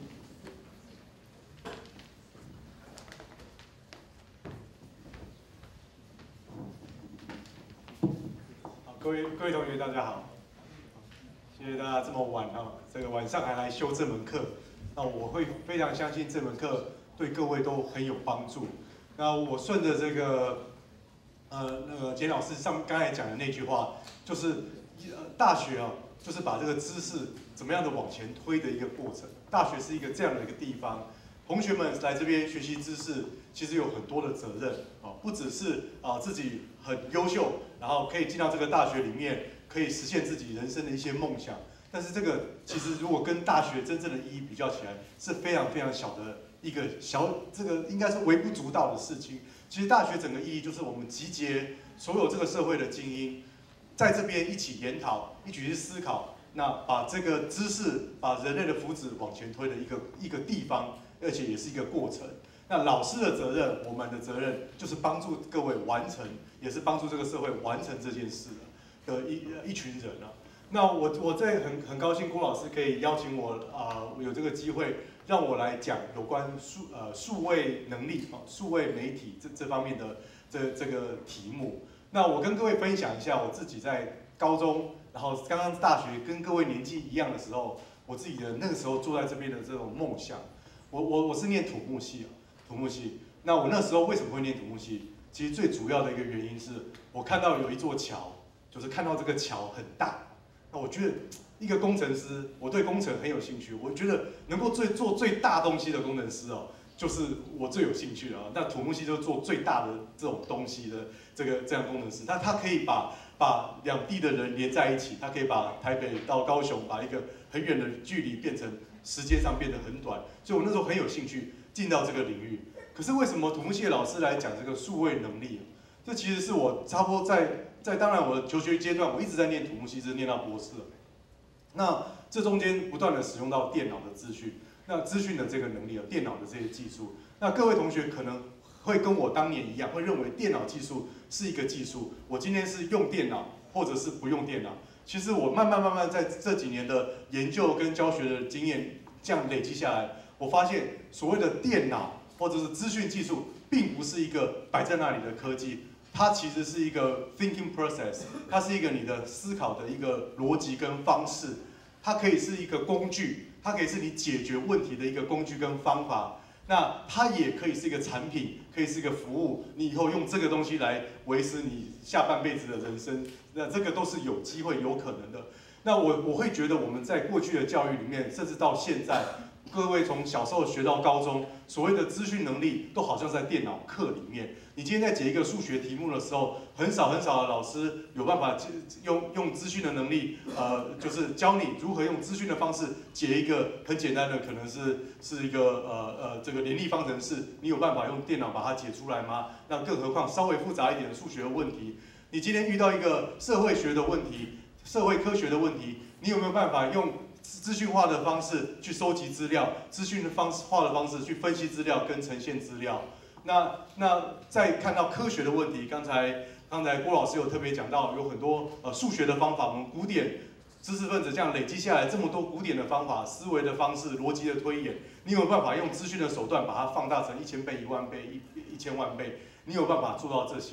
S3: 好，各位各位同学，大家好。谢谢大家这么晚啊，这个晚上还来修这门课，那我会非常相信这门课对各位都很有帮助。那我顺着这个，呃，那个简老师上刚才讲的那句话，就是呃大学啊，就是把这个知识怎么样的往前推的一个过程。大学是一个这样的一个地方，同学们来这边学习知识，其实有很多的责任啊，不只是啊自己很优秀，然后可以进到这个大学里面。可以实现自己人生的一些梦想，但是这个其实如果跟大学真正的意义比较起来，是非常非常小的一个小，这个应该是微不足道的事情。其实大学整个意义就是我们集结所有这个社会的精英，在这边一起研讨，一起去思考，那把这个知识、把人类的福祉往前推的一个一个地方，而且也是一个过程。那老师的责任，我们的责任就是帮助各位完成，也是帮助这个社会完成这件事的。的一一群人啊，那我我在很很高兴郭老师可以邀请我啊、呃，有这个机会让我来讲有关数呃数位能力啊、数位媒体这这方面的这这个题目。那我跟各位分享一下我自己在高中，然后刚刚大学跟各位年纪一样的时候，我自己的那个时候坐在这边的这种梦想。我我我是念土木系啊，土木系。那我那时候为什么会念土木系？其实最主要的一个原因是我看到有一座桥。就是看到这个桥很大，那我觉得一个工程师，我对工程很有兴趣。我觉得能够最做最大东西的工程师哦，就是我最有兴趣的啊。那土木系就做最大的这种东西的这个这样工程师，那他可以把把两地的人连在一起，他可以把台北到高雄，把一个很远的距离变成时间上变得很短。所以我那时候很有兴趣进到这个领域。可是为什么土木系的老师来讲这个数位能力？这其实是我差不多在。在当然，我的求学阶段，我一直在念土木系，一直念到博士。那这中间不断的使用到电脑的资讯，那资讯的这个能力啊，电脑的这些技术。那各位同学可能会跟我当年一样，会认为电脑技术是一个技术。我今天是用电脑，或者是不用电脑。其实我慢慢慢慢在这几年的研究跟教学的经验这样累积下来，我发现所谓的电脑或者是资讯技术，并不是一个摆在那里的科技。它其实是一个 thinking process， 它是一个你的思考的一个逻辑跟方式，它可以是一个工具，它可以是你解决问题的一个工具跟方法。那它也可以是一个产品，可以是一个服务，你以后用这个东西来维持你下半辈子的人生，那这个都是有机会、有可能的。那我我会觉得我们在过去的教育里面，甚至到现在，各位从小时候学到高中，所谓的资讯能力，都好像在电脑课里面。你今天在解一个数学题目的时候，很少很少的老师有办法用用资讯的能力，呃，就是教你如何用资讯的方式解一个很简单的，可能是是一个呃呃这个联立方程式，你有办法用电脑把它解出来吗？那更何况稍微复杂一点的数学问题，你今天遇到一个社会学的问题、社会科学的问题，你有没有办法用资讯化的方式去收集资料，资讯的方式化的方式去分析资料跟呈现资料？那那再看到科学的问题，刚才刚才郭老师有特别讲到，有很多呃数学的方法，我们古典知识分子这样累积下来这么多古典的方法、思维的方式、逻辑的推演，你有办法用资讯的手段把它放大成一千倍、一万倍、一一千万倍，你有办法做到这些？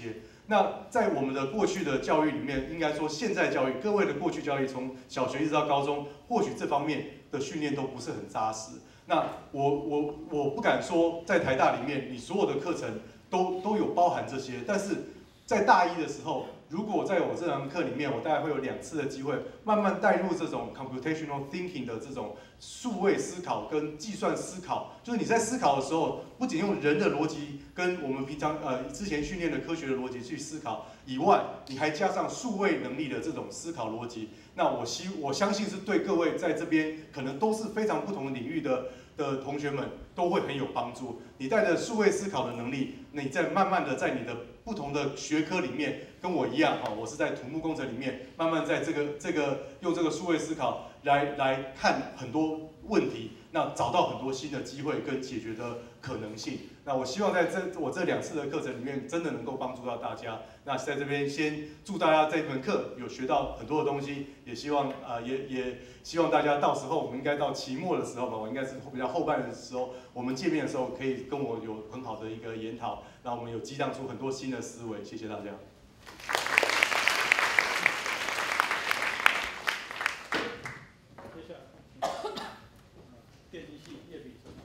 S3: 那在我们的过去的教育里面，应该说现在教育，各位的过去教育从小学一直到高中，或许这方面的训练都不是很扎实。那我我我不敢说在台大里面，你所有的课程都都有包含这些，但是在大一的时候，如果在我这堂课里面，我大概会有两次的机会，慢慢带入这种 computational thinking 的这种数位思考跟计算思考，就是你在思考的时候，不仅用人的逻辑跟我们平常呃之前训练的科学的逻辑去思考以外，你还加上数位能力的这种思考逻辑，那我希我相信是对各位在这边可能都是非常不同领域的的同学们都会很有帮助。你带着数位思考的能力，你再慢慢的在你的不同的学科里面，跟我一样哈，我是在土木工程里面，慢慢在这个这个用这个数位思考来来看很多问题，那找到很多新的机会跟解决的可能性。那我希望在这我这两次的课程里面，真的能够帮助到大家。那在这边先祝大家这门课有学到很多的东西，也希望啊、呃、也也希望大家到时候我们应该到期末的时候吧，我应该是比较后半的时候，我们见面的时候可以跟我有很好的一个研讨，让我们有激荡出很多新的思维。谢谢大家。
S1: 接下来，电机系叶秉成。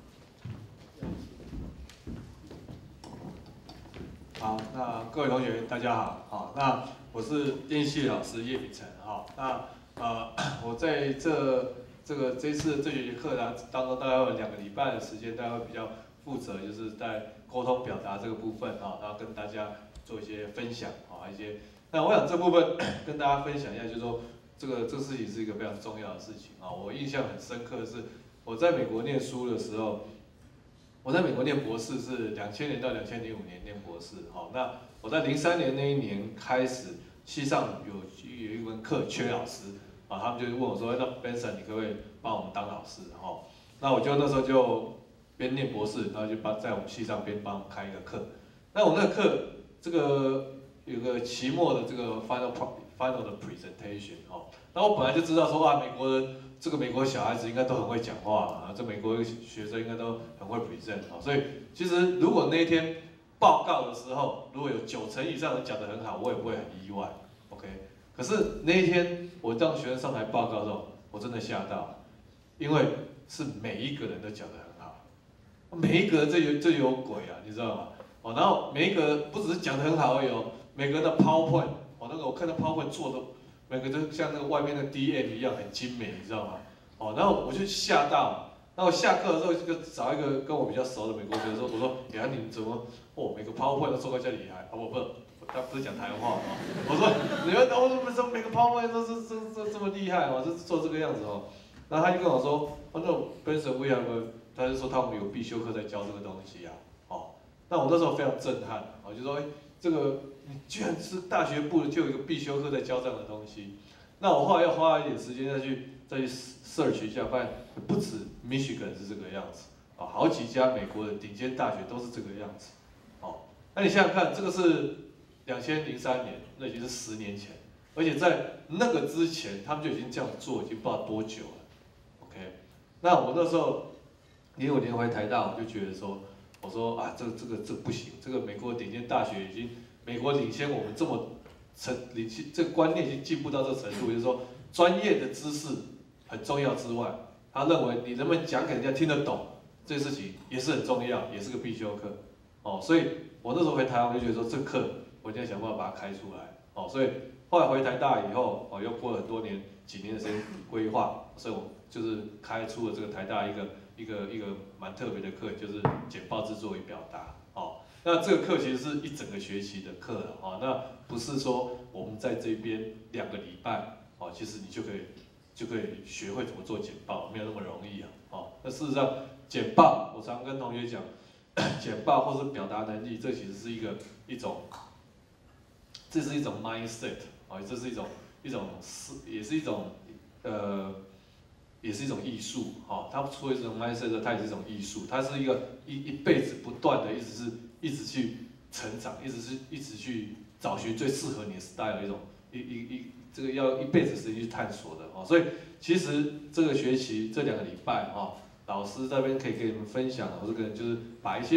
S4: 好，那各位同学大家好，好，那我是电系老师叶秉成，好，那呃我在这这个这次这学期课堂当中，大概有两个礼拜的时间，大概会比较负责，就是在沟通表达这个部分啊，然后跟大家做一些分享啊，一些，那我想这部分跟大家分享一下，就是说这个这个事情是一个非常重要的事情啊，我印象很深刻的是我在美国念书的时候。我在美国念博士是两千年到两千零五年念博士，好，那我在零三年那一年开始，系上有有一门课缺老师，啊，他们就问我说，那 Benson 你可不可以帮我们当老师，哈，那我就那时候就边念博士，然后就帮在我们系上边帮我们开一个课，那我那个课这个有个期末的这个 final final 的 presentation， 哦，那我本来就知道说啊，美国人。这个美国小孩子应该都很会讲话啊，这美国学生应该都很会 present 啊，所以其实如果那一天报告的时候，如果有九成以上人讲得很好，我也不会很意外 ，OK。可是那一天我让学生上台报告的时候，我真的吓到，因为是每一个人都讲得很好，每一个人这有这有鬼啊，你知道吗？哦，然后每一个不只是讲得很好而已哦，每个人的 PowerPoint， 哦，那个我看到 PowerPoint 做的。每个都像那个外面的 D M 一样很精美，你知道吗？哦，然后我就吓到，然后下课的时候就找一个跟我比较熟的美国学生说，我说，哎呀，你们怎么，哦，每个 PowerPoint 都做到这么厉害？啊，我不，他不是讲台湾话哦，我说，你们哦，怎么每个 PowerPoint 都是这这这么厉害哦，就做这个样子哦。然后他就跟我说，哦，那 Benson we have， 他就说他们有必修课在教这个东西啊，哦，那我那时候非常震撼，我就说，哎，这个。你居然是大学部就有一个必修课在教这样的东西，那我后来要花一点时间再去再去 search 一下，发现不止 Michigan 是这个样子，啊，好几家美国的顶尖大学都是这个样子，哦，那你想想看，这个是两千零三年，那已经是十年前，而且在那个之前，他们就已经这样做，已经不知道多久了 ，OK， 那我那时候零五年回台大，我就觉得说，我说啊，这个这个这个不行，这个美国顶尖大学已经。美国领先我们这么成领先，这个观念已经进步到这个程度，就是说专业的知识很重要之外，他认为你能不能讲给人家听得懂，这事情也是很重要，也是个必修课。哦，所以我那时候回台湾就觉得说，这课我一定要想办法把它开出来。哦，所以后来回台大以后，哦，又过了很多年，几年的时间规划，所以我就是开出了这个台大一个一个一个蛮特别的课，就是简报制作与表达。哦。那这个课其实是一整个学期的课了啊，那不是说我们在这边两个礼拜哦，其实你就可以就可以学会怎么做简报，没有那么容易啊。哦，那事实上简报，我常跟同学讲，简报或是表达能力，这其实是一个一种，这是一种 mindset 啊，这是一种一种是也是一种呃。也是一种艺术，哈，它除了这种 mindset， 它也是一种艺术，它是一个一一辈子不断的，一直是一直去成长，一直是一直去找寻最适合你的 style 的一种一一一这个要一辈子时间去探索的，哦，所以其实这个学期这两个礼拜，哈，老师这边可以给你们分享，或者可能就是把一些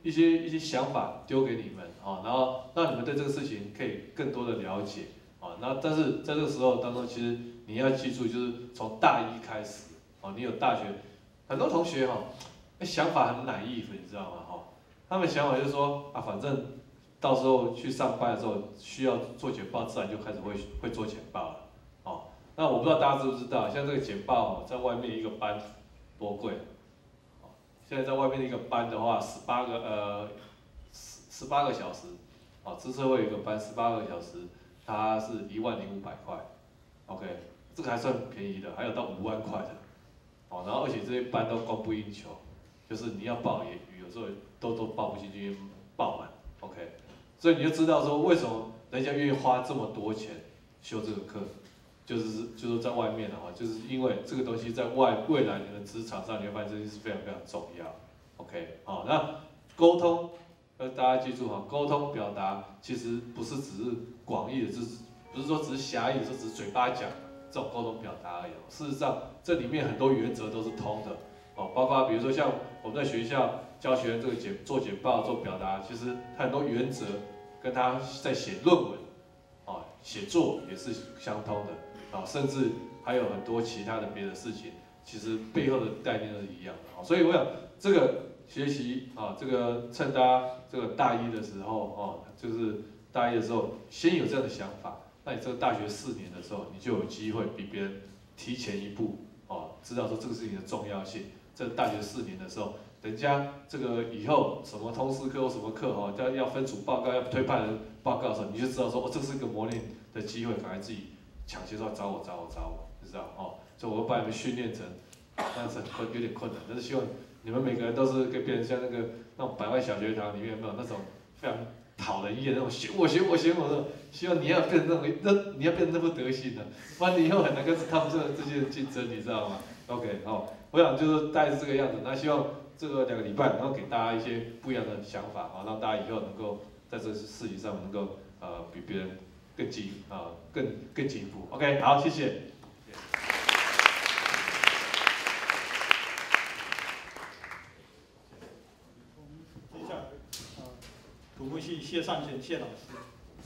S4: 一些一些想法丢给你们啊，然后让你们对这个事情可以更多的了解啊。那但是在这个时候当中，其实你要记住，就是从大一开始啊，你有大学，很多同学哈，想法很naive，你知道吗？哈，他们想法就是说啊，反正到时候去上班的时候需要做简报，自然就开始会会做简报了。哦，那我不知道大家知不知道，像这个简报在外面一个班多贵？现在在外面的一个班的话，十八个呃十十八个小时，啊，资策会有一个班十八个小时，它是一万零五百块 ，OK， 这个还算便宜的，还有到五万块的，哦，然后而且这些班都供不应求，就是你要报也有时候都都报不进去，爆满 ，OK， 所以你就知道说为什么人家愿意花这么多钱修这个课。就是就是在外面的话，就是因为这个东西在外未来你的职场上，你会发现这件事非常非常重要。OK， 好，那沟通，呃，大家记住哈，沟通表达其实不是只是广义的，就是不是说只是狭义的，说只是嘴巴讲这种沟通表达而已。事实上，这里面很多原则都是通的。哦，包括比如说像我们在学校教学生这个简做简报做表达，其实很多原则跟他在写论文，啊，写作也是相通的。啊，甚至还有很多其他的别的事情，其实背后的概念都是一样的。所以我想这个学习啊，这个趁大家这个大一的时候啊，就是大一的时候先有这样的想法，那你这个大学四年的时候，你就有机会比别人提前一步啊，知道说这个事情的重要性。这大学四年的时候，人家这个以后什么通识课或什么课哈，要要分组报告、要推派人报告的时候，你就知道说哦，这是一个磨练的机会，赶快自己。抢先说找我找我找我，就知道哦，所以我会把你们训练成，但是很困有点困难，但是希望你们每个人都是跟别人像那个那种百万小学堂里面有没有那种非常讨人厌那种学我学我学我的，希望你要变成那种那你要变成那副德行的，不然你以后很难跟他们这这些人竞争，你知道吗 ？OK， 哦，我想就是大概是这个样子，那希望这个两个礼拜能够给大家一些不一样的想法啊，让大家以后能够在这事情上能够呃比别人。更进啊，更更进一步。OK， 好，谢谢。
S1: 接下来，呃，土木系谢尚贤谢老师。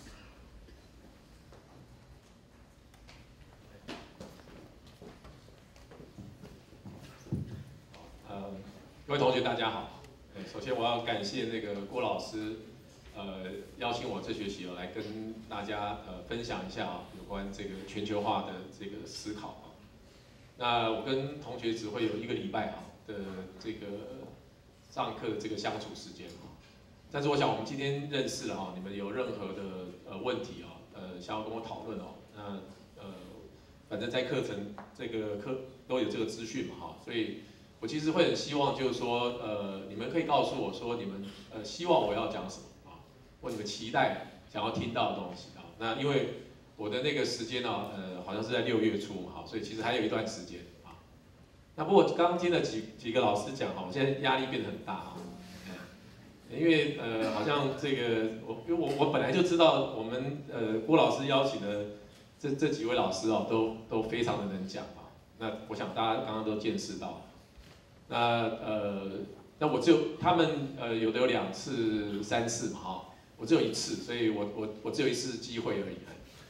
S5: 呃，各位同学大家好。首先我要感谢那个郭老师。呃，邀请我这学期来跟大家呃分享一下啊，有关这个全球化的这个思考啊。那我跟同学只会有一个礼拜啊的这个上课的这个相处时间啊。但是我想我们今天认识了哈，你们有任何的呃问题啊，呃想要跟我讨论哦，那呃反正在课程这个课都有这个资讯嘛哈，所以我其实会很希望就是说呃你们可以告诉我说你们呃希望我要讲什么。或你们期待想要听到的东西啊，那因为我的那个时间呢，呃，好像是在六月初嘛，所以其实还有一段时间啊。那不过刚刚听了几几个老师讲哈，我现在压力变得很大啊，因为呃，好像这个我因为我我本来就知道我们呃郭老师邀请的这这几位老师哦，都都非常的能讲啊。那我想大家刚刚都见识到，那呃，那我只有他们呃有的有两次、三次嘛哈。我只有一次，所以我我我只有一次机会而已，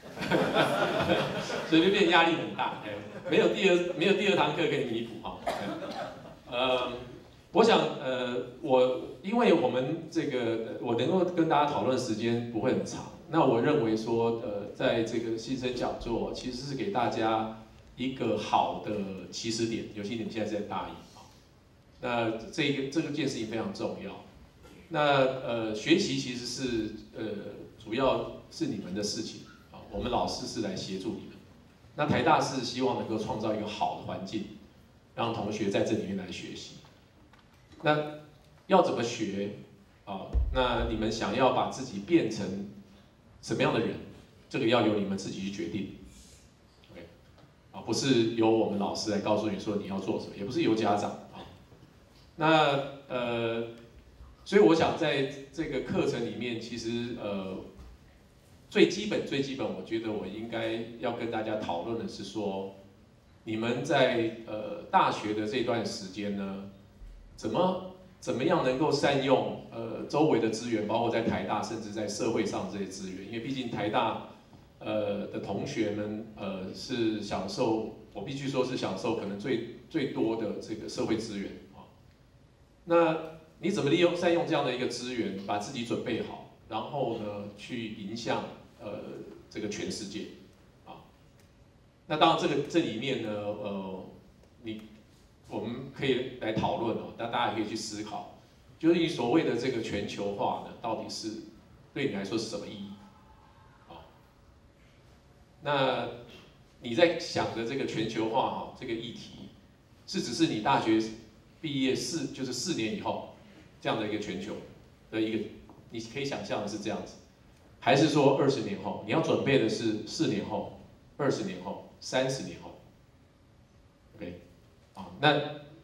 S5: 所以就变压力很大，没有第二没有第二堂课可以弥补哈。呃，我想呃我因为我们这个我能够跟大家讨论时间不会很长，那我认为说呃在这个新生讲座其实是给大家一个好的起始点，尤其你们现在是在大一啊，那这个这个件事情非常重要。那呃，学习其实是呃，主要是你们的事情啊，我们老师是来协助你们。那台大是希望能够创造一个好的环境，让同学在这里面来学习。那要怎么学啊？那你们想要把自己变成什么样的人，这个要由你们自己去决定。OK， 啊，不是由我们老师来告诉你说你要做什么，也不是由家长啊。那呃。所以我想在这个课程里面，其实呃最基本最基本，我觉得我应该要跟大家讨论的是说，你们在呃大学的这段时间呢，怎么怎么样能够善用呃周围的资源，包括在台大，甚至在社会上这些资源，因为毕竟台大呃的同学们呃是享受，我必须说是享受可能最最多的这个社会资源啊。那你怎么利用善用这样的一个资源，把自己准备好，然后呢去影响呃这个全世界啊？那当然这个这里面呢呃你。我们可以来讨论哦，那大家也可以去思考，就是你所谓的这个全球化呢，到底是对你来说是什么意义？啊，那你在想的这个全球化哈这个议题，是只是你大学毕业四就是四年以后这样的一个全球的一个，你可以想象的是这样子，还是说二十年后你要准备的是四年后、二十年后、三十年后 ？OK。啊，那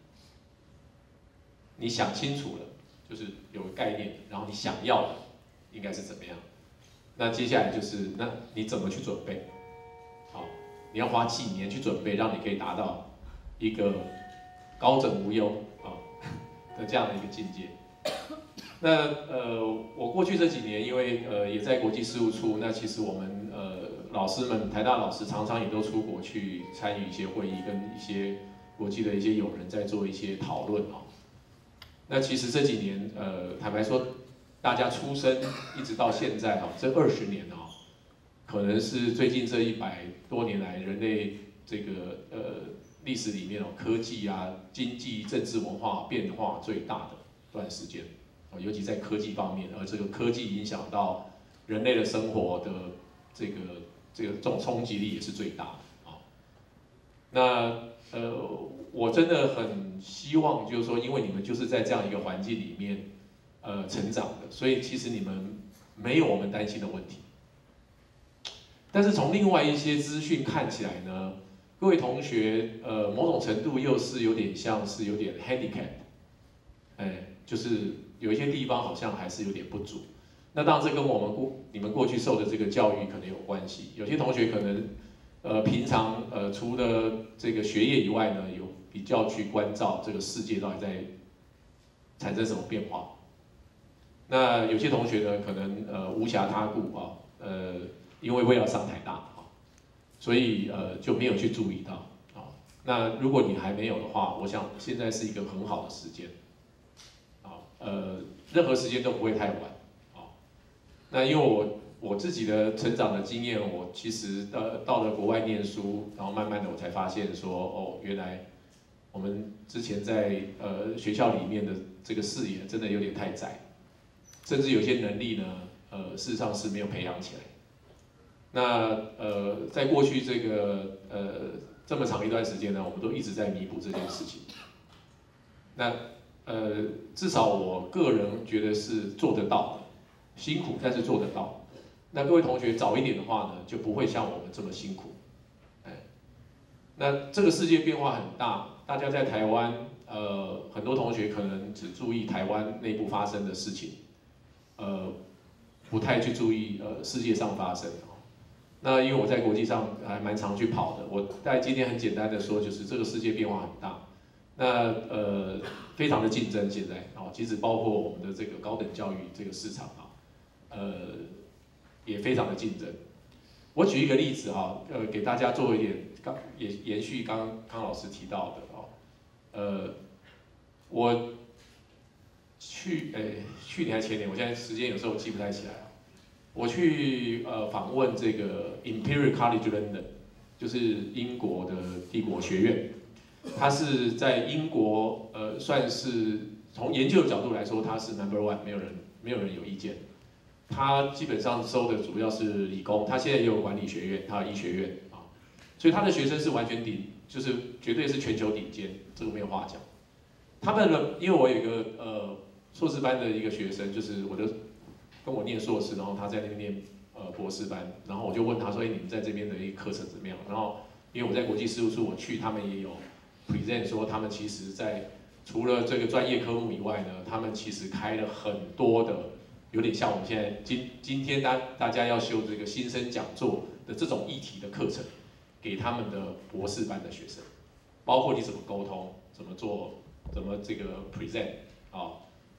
S5: 你想清楚了，就是有个概念，然后你想要的应该是怎么样？那接下来就是，那你怎么去准备？好，你要花几年去准备，让你可以达到一个高枕无忧啊的这样的一个境界。那呃，我过去这几年，因为呃也在国际事务处，那其实我们呃老师们，台大老师常常也都出国去参与一些会议，跟一些国际的一些友人在做一些讨论哦。那其实这几年，呃，坦白说，大家出生一直到现在哈，这二十年哦，可能是最近这一百多年来人类这个呃历史里面哦，科技啊、经济、政治、文化变化最大的一段时间哦，尤其在科技方面，而这个科技影响到人类的生活的这个这个这种冲击力也是最大的啊。那呃，我真的很希望，就是说，因为你们就是在这样一个环境里面，呃，成长的，所以其实你们没有我们担心的问题。但是从另外一些资讯看起来呢，各位同学，呃，某种程度又是有点像是有点 handicap， 哎，就是有一些地方好像还是有点不足。那当然，这跟我们过你们过去受的这个教育可能有关系。有些同学可能。呃，平常呃，除了这个学业以外呢，有比较去关照这个世界到底在产生什么变化。那有些同学呢，可能呃无暇他顾啊，呃，因为为了上台大啊，所以呃就没有去注意到啊。那如果你还没有的话，我想现在是一个很好的时间啊，呃，任何时间都不会太晚啊。那因为我。我自己的成长的经验，我其实呃到了国外念书，然后慢慢的我才发现说，哦，原来我们之前在呃学校里面的这个视野真的有点太窄，甚至有些能力呢，呃事实上是没有培养起来。那呃在过去这个呃这么长一段时间呢，我们都一直在弥补这件事情。那呃至少我个人觉得是做得到的，辛苦但是做得到。那各位同学早一点的话呢，就不会像我们这么辛苦，哎，那这个世界变化很大，大家在台湾，呃，很多同学可能只注意台湾内部发生的事情，呃，不太去注意呃世界上发生。那因为我在国际上还蛮常去跑的，我在今天很简单的说，就是这个世界变化很大，那呃非常的竞争现在啊，其实包括我们的这个高等教育这个市场啊，呃。也非常的竞争。我举一个例子哈，呃，给大家做一点刚也延续刚康老师提到的哦，呃，我去诶去年还前年，我现在时间有时候记不太起来。我去呃访问这个 Imperial College London， 就是英国的帝国学院，它是在英国呃算是从研究的角度来说，它是 number one， 没有人没有人有意见。他基本上收的主要是理工，他现在也有管理学院，他有医学院啊，所以他的学生是完全顶，就是绝对是全球顶尖，这个没有话讲。他们的，因为我有一个呃硕士班的一个学生，就是我的跟我念硕士，然后他在那边念呃博士班，然后我就问他说，哎，你们在这边的一个课程怎么样？然后因为我在国际事务处我去，他们也有 present 说，他们其实在除了这个专业科目以外呢，他们其实开了很多的。有点像我们现在今今天大大家要修这个新生讲座的这种议题的课程，给他们的博士班的学生，包括你怎么沟通，怎么做，怎么这个 present 啊，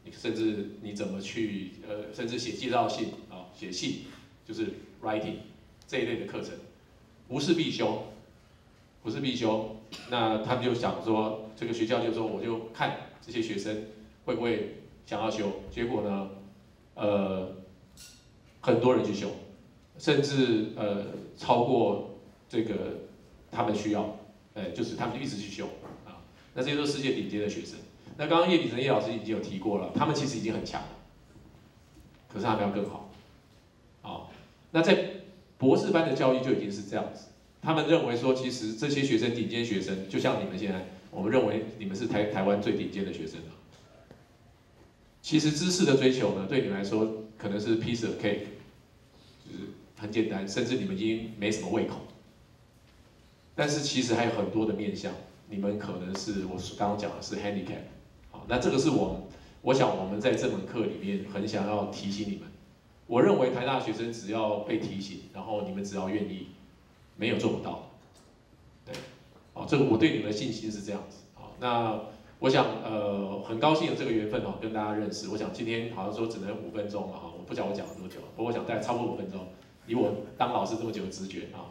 S5: 你甚至你怎么去呃，甚至写介绍信啊，写信就是 writing 这一类的课程，不是必修，不是必修。那他们就想说，这个学校就说我就看这些学生会不会想要修，结果呢，呃，很多人去修，甚至呃超过这个他们需要，呃，就是他们就一直去修啊。那这些都是世界顶尖的学生。那刚刚叶秉成叶老师已经有提过了，他们其实已经很强了，可是他们要更好。好，那在博士班的教育就已经是这样子，他们认为说，其实这些学生顶尖学生，就像你们现在，我们认为你们是台台湾最顶尖的学生了。其实知识的追求呢，对你们来说可能是 piece of cake， 就是很简单，甚至你们已经没什么胃口。但是其实还有很多的面向，你们可能是我刚刚讲的是 handicap。好，那这个是我，我想我们在这门课里面很想要提醒你们。我认为台大学生只要被提醒，然后你们只要愿意，没有做不到。对，好，这个我对你们的信心是这样子。好，那我想呃很高兴有这个缘分哦，跟大家认识。我想今天好像说只能五分钟嘛哈，我不晓得我讲了多久，不过我想大概超过五分钟，以我当老师这么久的直觉啊。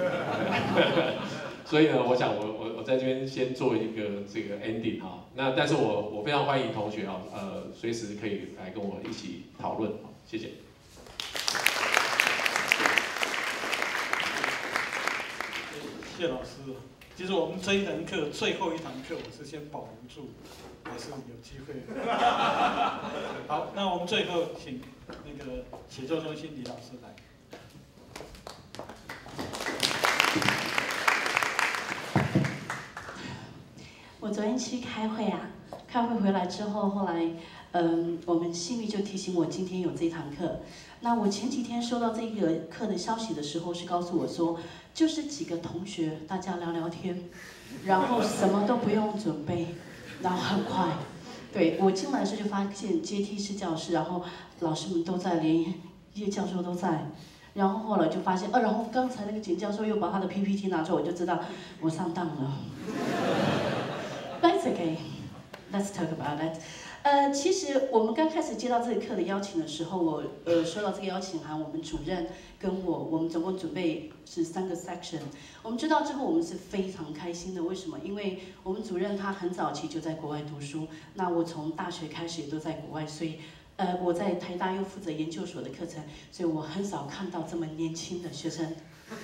S5: 所以呢，我想我我我在这边先做一个这个 ending 哈，那但是我我非常欢迎同学啊，呃，随时可以来跟我一起讨论，谢谢。
S1: 谢老师，其实我们这一堂课最后一堂课，我是先保留住，还是有机会。好，那我们最后请那个写作中心李老师来。
S6: 我昨天去开会啊，开会回来之后，后来，嗯，我们信律就提醒我今天有这堂课。那我前几天收到这个课的消息的时候，是告诉我说，就是几个同学大家聊聊天，然后什么都不用准备，然后很快。对，我进来的时候就发现阶梯式教室，然后老师们都在，连叶教授都在。然后后来就发现，呃、啊，然后刚才那个简教授又把他的 P P T 拿出来，我就知道我上当了。That's okay. Let's talk about it. 呃，其实我们刚开始接到这个课的邀请的时候，我呃收到这个邀请函，我们主任跟我，我们总共准备是三个 section。我们知道之后，我们是非常开心的。为什么？因为我们主任他很早期就在国外读书，那我从大学开始也都在国外，所以呃我在台大又负责研究所的课程，所以我很少看到这么年轻的学生。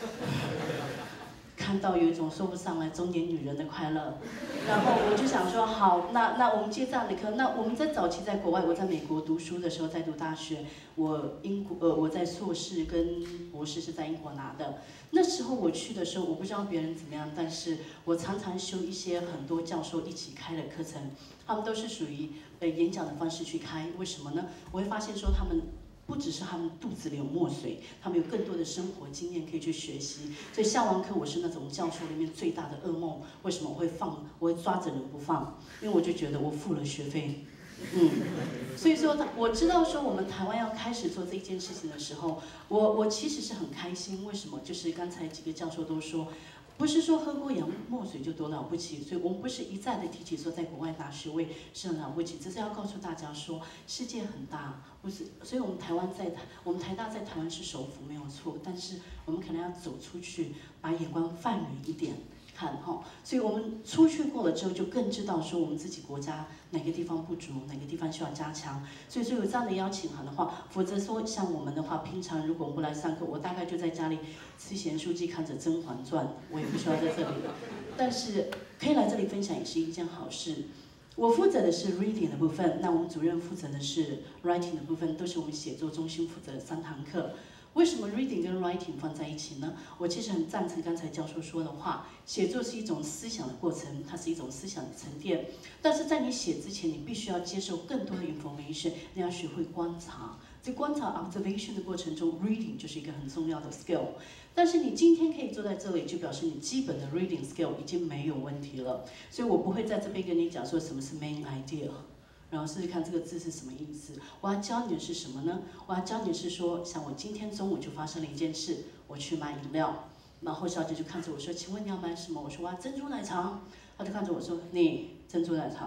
S6: 看到有一种说不上来中年女人的快乐，然后我就想说，好，那那我们接这样的课。那我们在早期在国外，我在美国读书的时候，在读大学，我英国呃我在硕士跟博士是在英国拿的。那时候我去的时候，我不知道别人怎么样，但是我常常修一些很多教授一起开的课程，他们都是属于呃演讲的方式去开。为什么呢？我会发现说他们。不只是他们肚子里有墨水，他们有更多的生活经验可以去学习。所以下完课，我是那种教授里面最大的噩梦。为什么我会放？我会抓着人不放，因为我就觉得我付了学费，嗯。所以说，我知道说我们台湾要开始做这一件事情的时候，我我其实是很开心。为什么？就是刚才几个教授都说。不是说喝过洋墨水就多了不起，所以我们不是一再的提起说在国外拿学位是很了不起，只是要告诉大家说世界很大，不是，所以我们台湾在我们台大在台湾是首府没有错，但是我们可能要走出去，把眼光放远一点看哈，所以我们出去过了之后，就更知道说我们自己国家哪个地方不足，哪个地方需要加强。所以说有这样的邀请函的话，否则说像我们的话，平常如果不来上课，我大概就在家里吃咸酥鸡，看着《甄嬛传》，我也不需要在这里。但是可以来这里分享也是一件好事。我负责的是 reading 的部分，那我们主任负责的是 writing 的部分，都是我们写作中心负责的三堂课。为什么 reading 跟 writing 放在一起呢？我其实很赞成刚才教授说的话，写作是一种思想的过程，它是一种思想的沉淀。但是在你写之前，你必须要接受更多的 information， 你要学会观察。在观察 observation 的过程中 ，reading 就是一个很重要的 skill。但是你今天可以坐在这里，就表示你基本的 reading skill 已经没有问题了。所以我不会在这边跟你讲说什么是 main idea。然后试试看这个字是什么意思。我要教你的是什么呢？我要教你的是说，像我今天中午就发生了一件事，我去买饮料，然后小姐就看着我说：“请问你要买什么？”我说：“我要珍珠奶茶。”她就看着我说：“你珍珠奶茶？”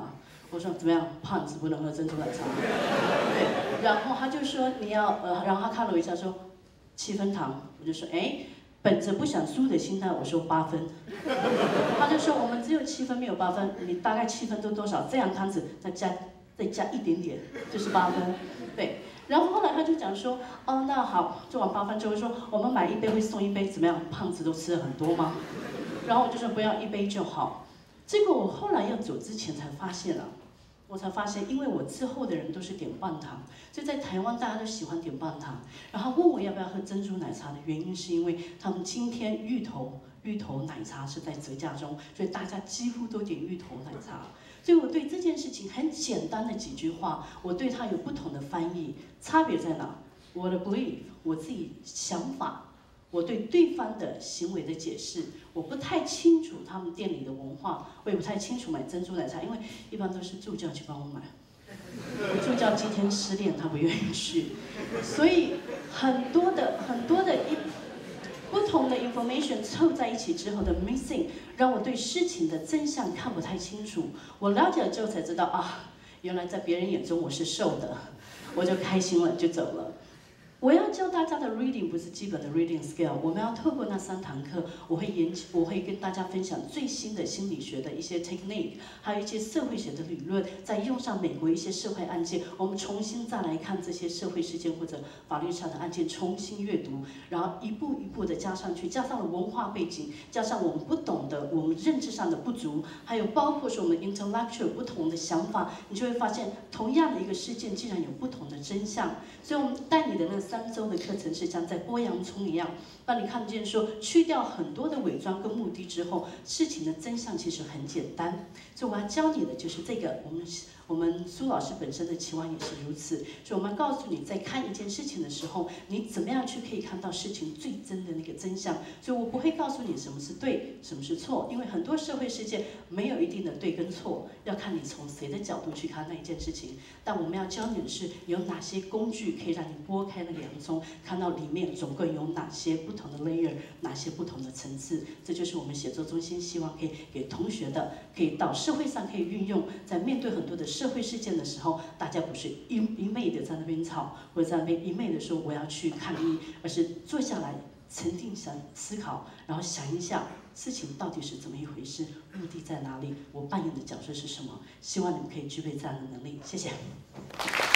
S6: 我说怎么样，胖子不能喝珍珠奶茶。对，然后他就说你要呃，然后他看了我一下说七分糖，我就说哎。本着不想输的心态，我说八分，他就说我们只有七分没有八分，你大概七分都多少？这样汤子再加再加一点点就是八分，对。然后后来他就讲说，哦那好，做完八分之后说我们买一杯会送一杯，怎么样？胖子都吃了很多吗？然后我就说不要一杯就好。结果我后来要走之前才发现啊。我才发现，因为我之后的人都是点半糖，所以在台湾大家都喜欢点半糖。然后问我要不要喝珍珠奶茶的原因，是因为他们今天芋头芋头奶茶是在折价中，所以大家几乎都点芋头奶茶。所以我对这件事情很简单的几句话，我对它有不同的翻译，差别在哪？我的 belief， 我自己想法。我对对方的行为的解释，我不太清楚他们店里的文化，我也不太清楚买珍珠奶茶，因为一般都是助教去帮我买。我助教今天失恋，他不愿意去，所以很多的很多的一不同的 information 凑在一起之后的 missing， 让我对事情的真相看不太清楚。我了解了之后才知道啊，原来在别人眼中我是瘦的，我就开心了，就走了。我要教大家的 reading 不是基本的 reading skill， 我们要透过那三堂课，我会研我会跟大家分享最新的心理学的一些 technique， 还有一些社会学的理论，再用上美国一些社会案件，我们重新再来看这些社会事件或者法律上的案件，重新阅读，然后一步一步的加上去，加上了文化背景，加上我们不懂的，我们认知上的不足，还有包括说我们 intellectual 不同的想法，你就会发现同样的一个事件竟然有不同的真相。所以我们带你的那三周的课程是像在剥洋葱一样，让你看见说去掉很多的伪装跟目的之后，事情的真相其实很简单。所以我要教你的就是这个，我们我们苏老师本身的期望也是如此。所以我们要告诉你，在看一件事情的时候，你怎么样去可以看到事情最真的那个真相。所以我不会告诉你什么是对，什么是错，因为很多社会事件没有一定的对跟错，要看你从谁的角度去看那一件事情。但我们要教你的是有哪些工具可以让你剥开那个洋葱，看到里面总共有哪些不同的 layer， 哪些不同的层次。这就是我们写作中心希望可以给同学的，可以到社会上可以运用，在面对很多的社会事件的时候，大家不是一一昧的在那边吵，或者在那边一昧的说我要去抗议，而是坐下来沉淀想思考，然后想一下事情到底是怎么一回事，目的在哪里，我扮演的角色是什么。希望你们可以具备这样的能力，谢谢。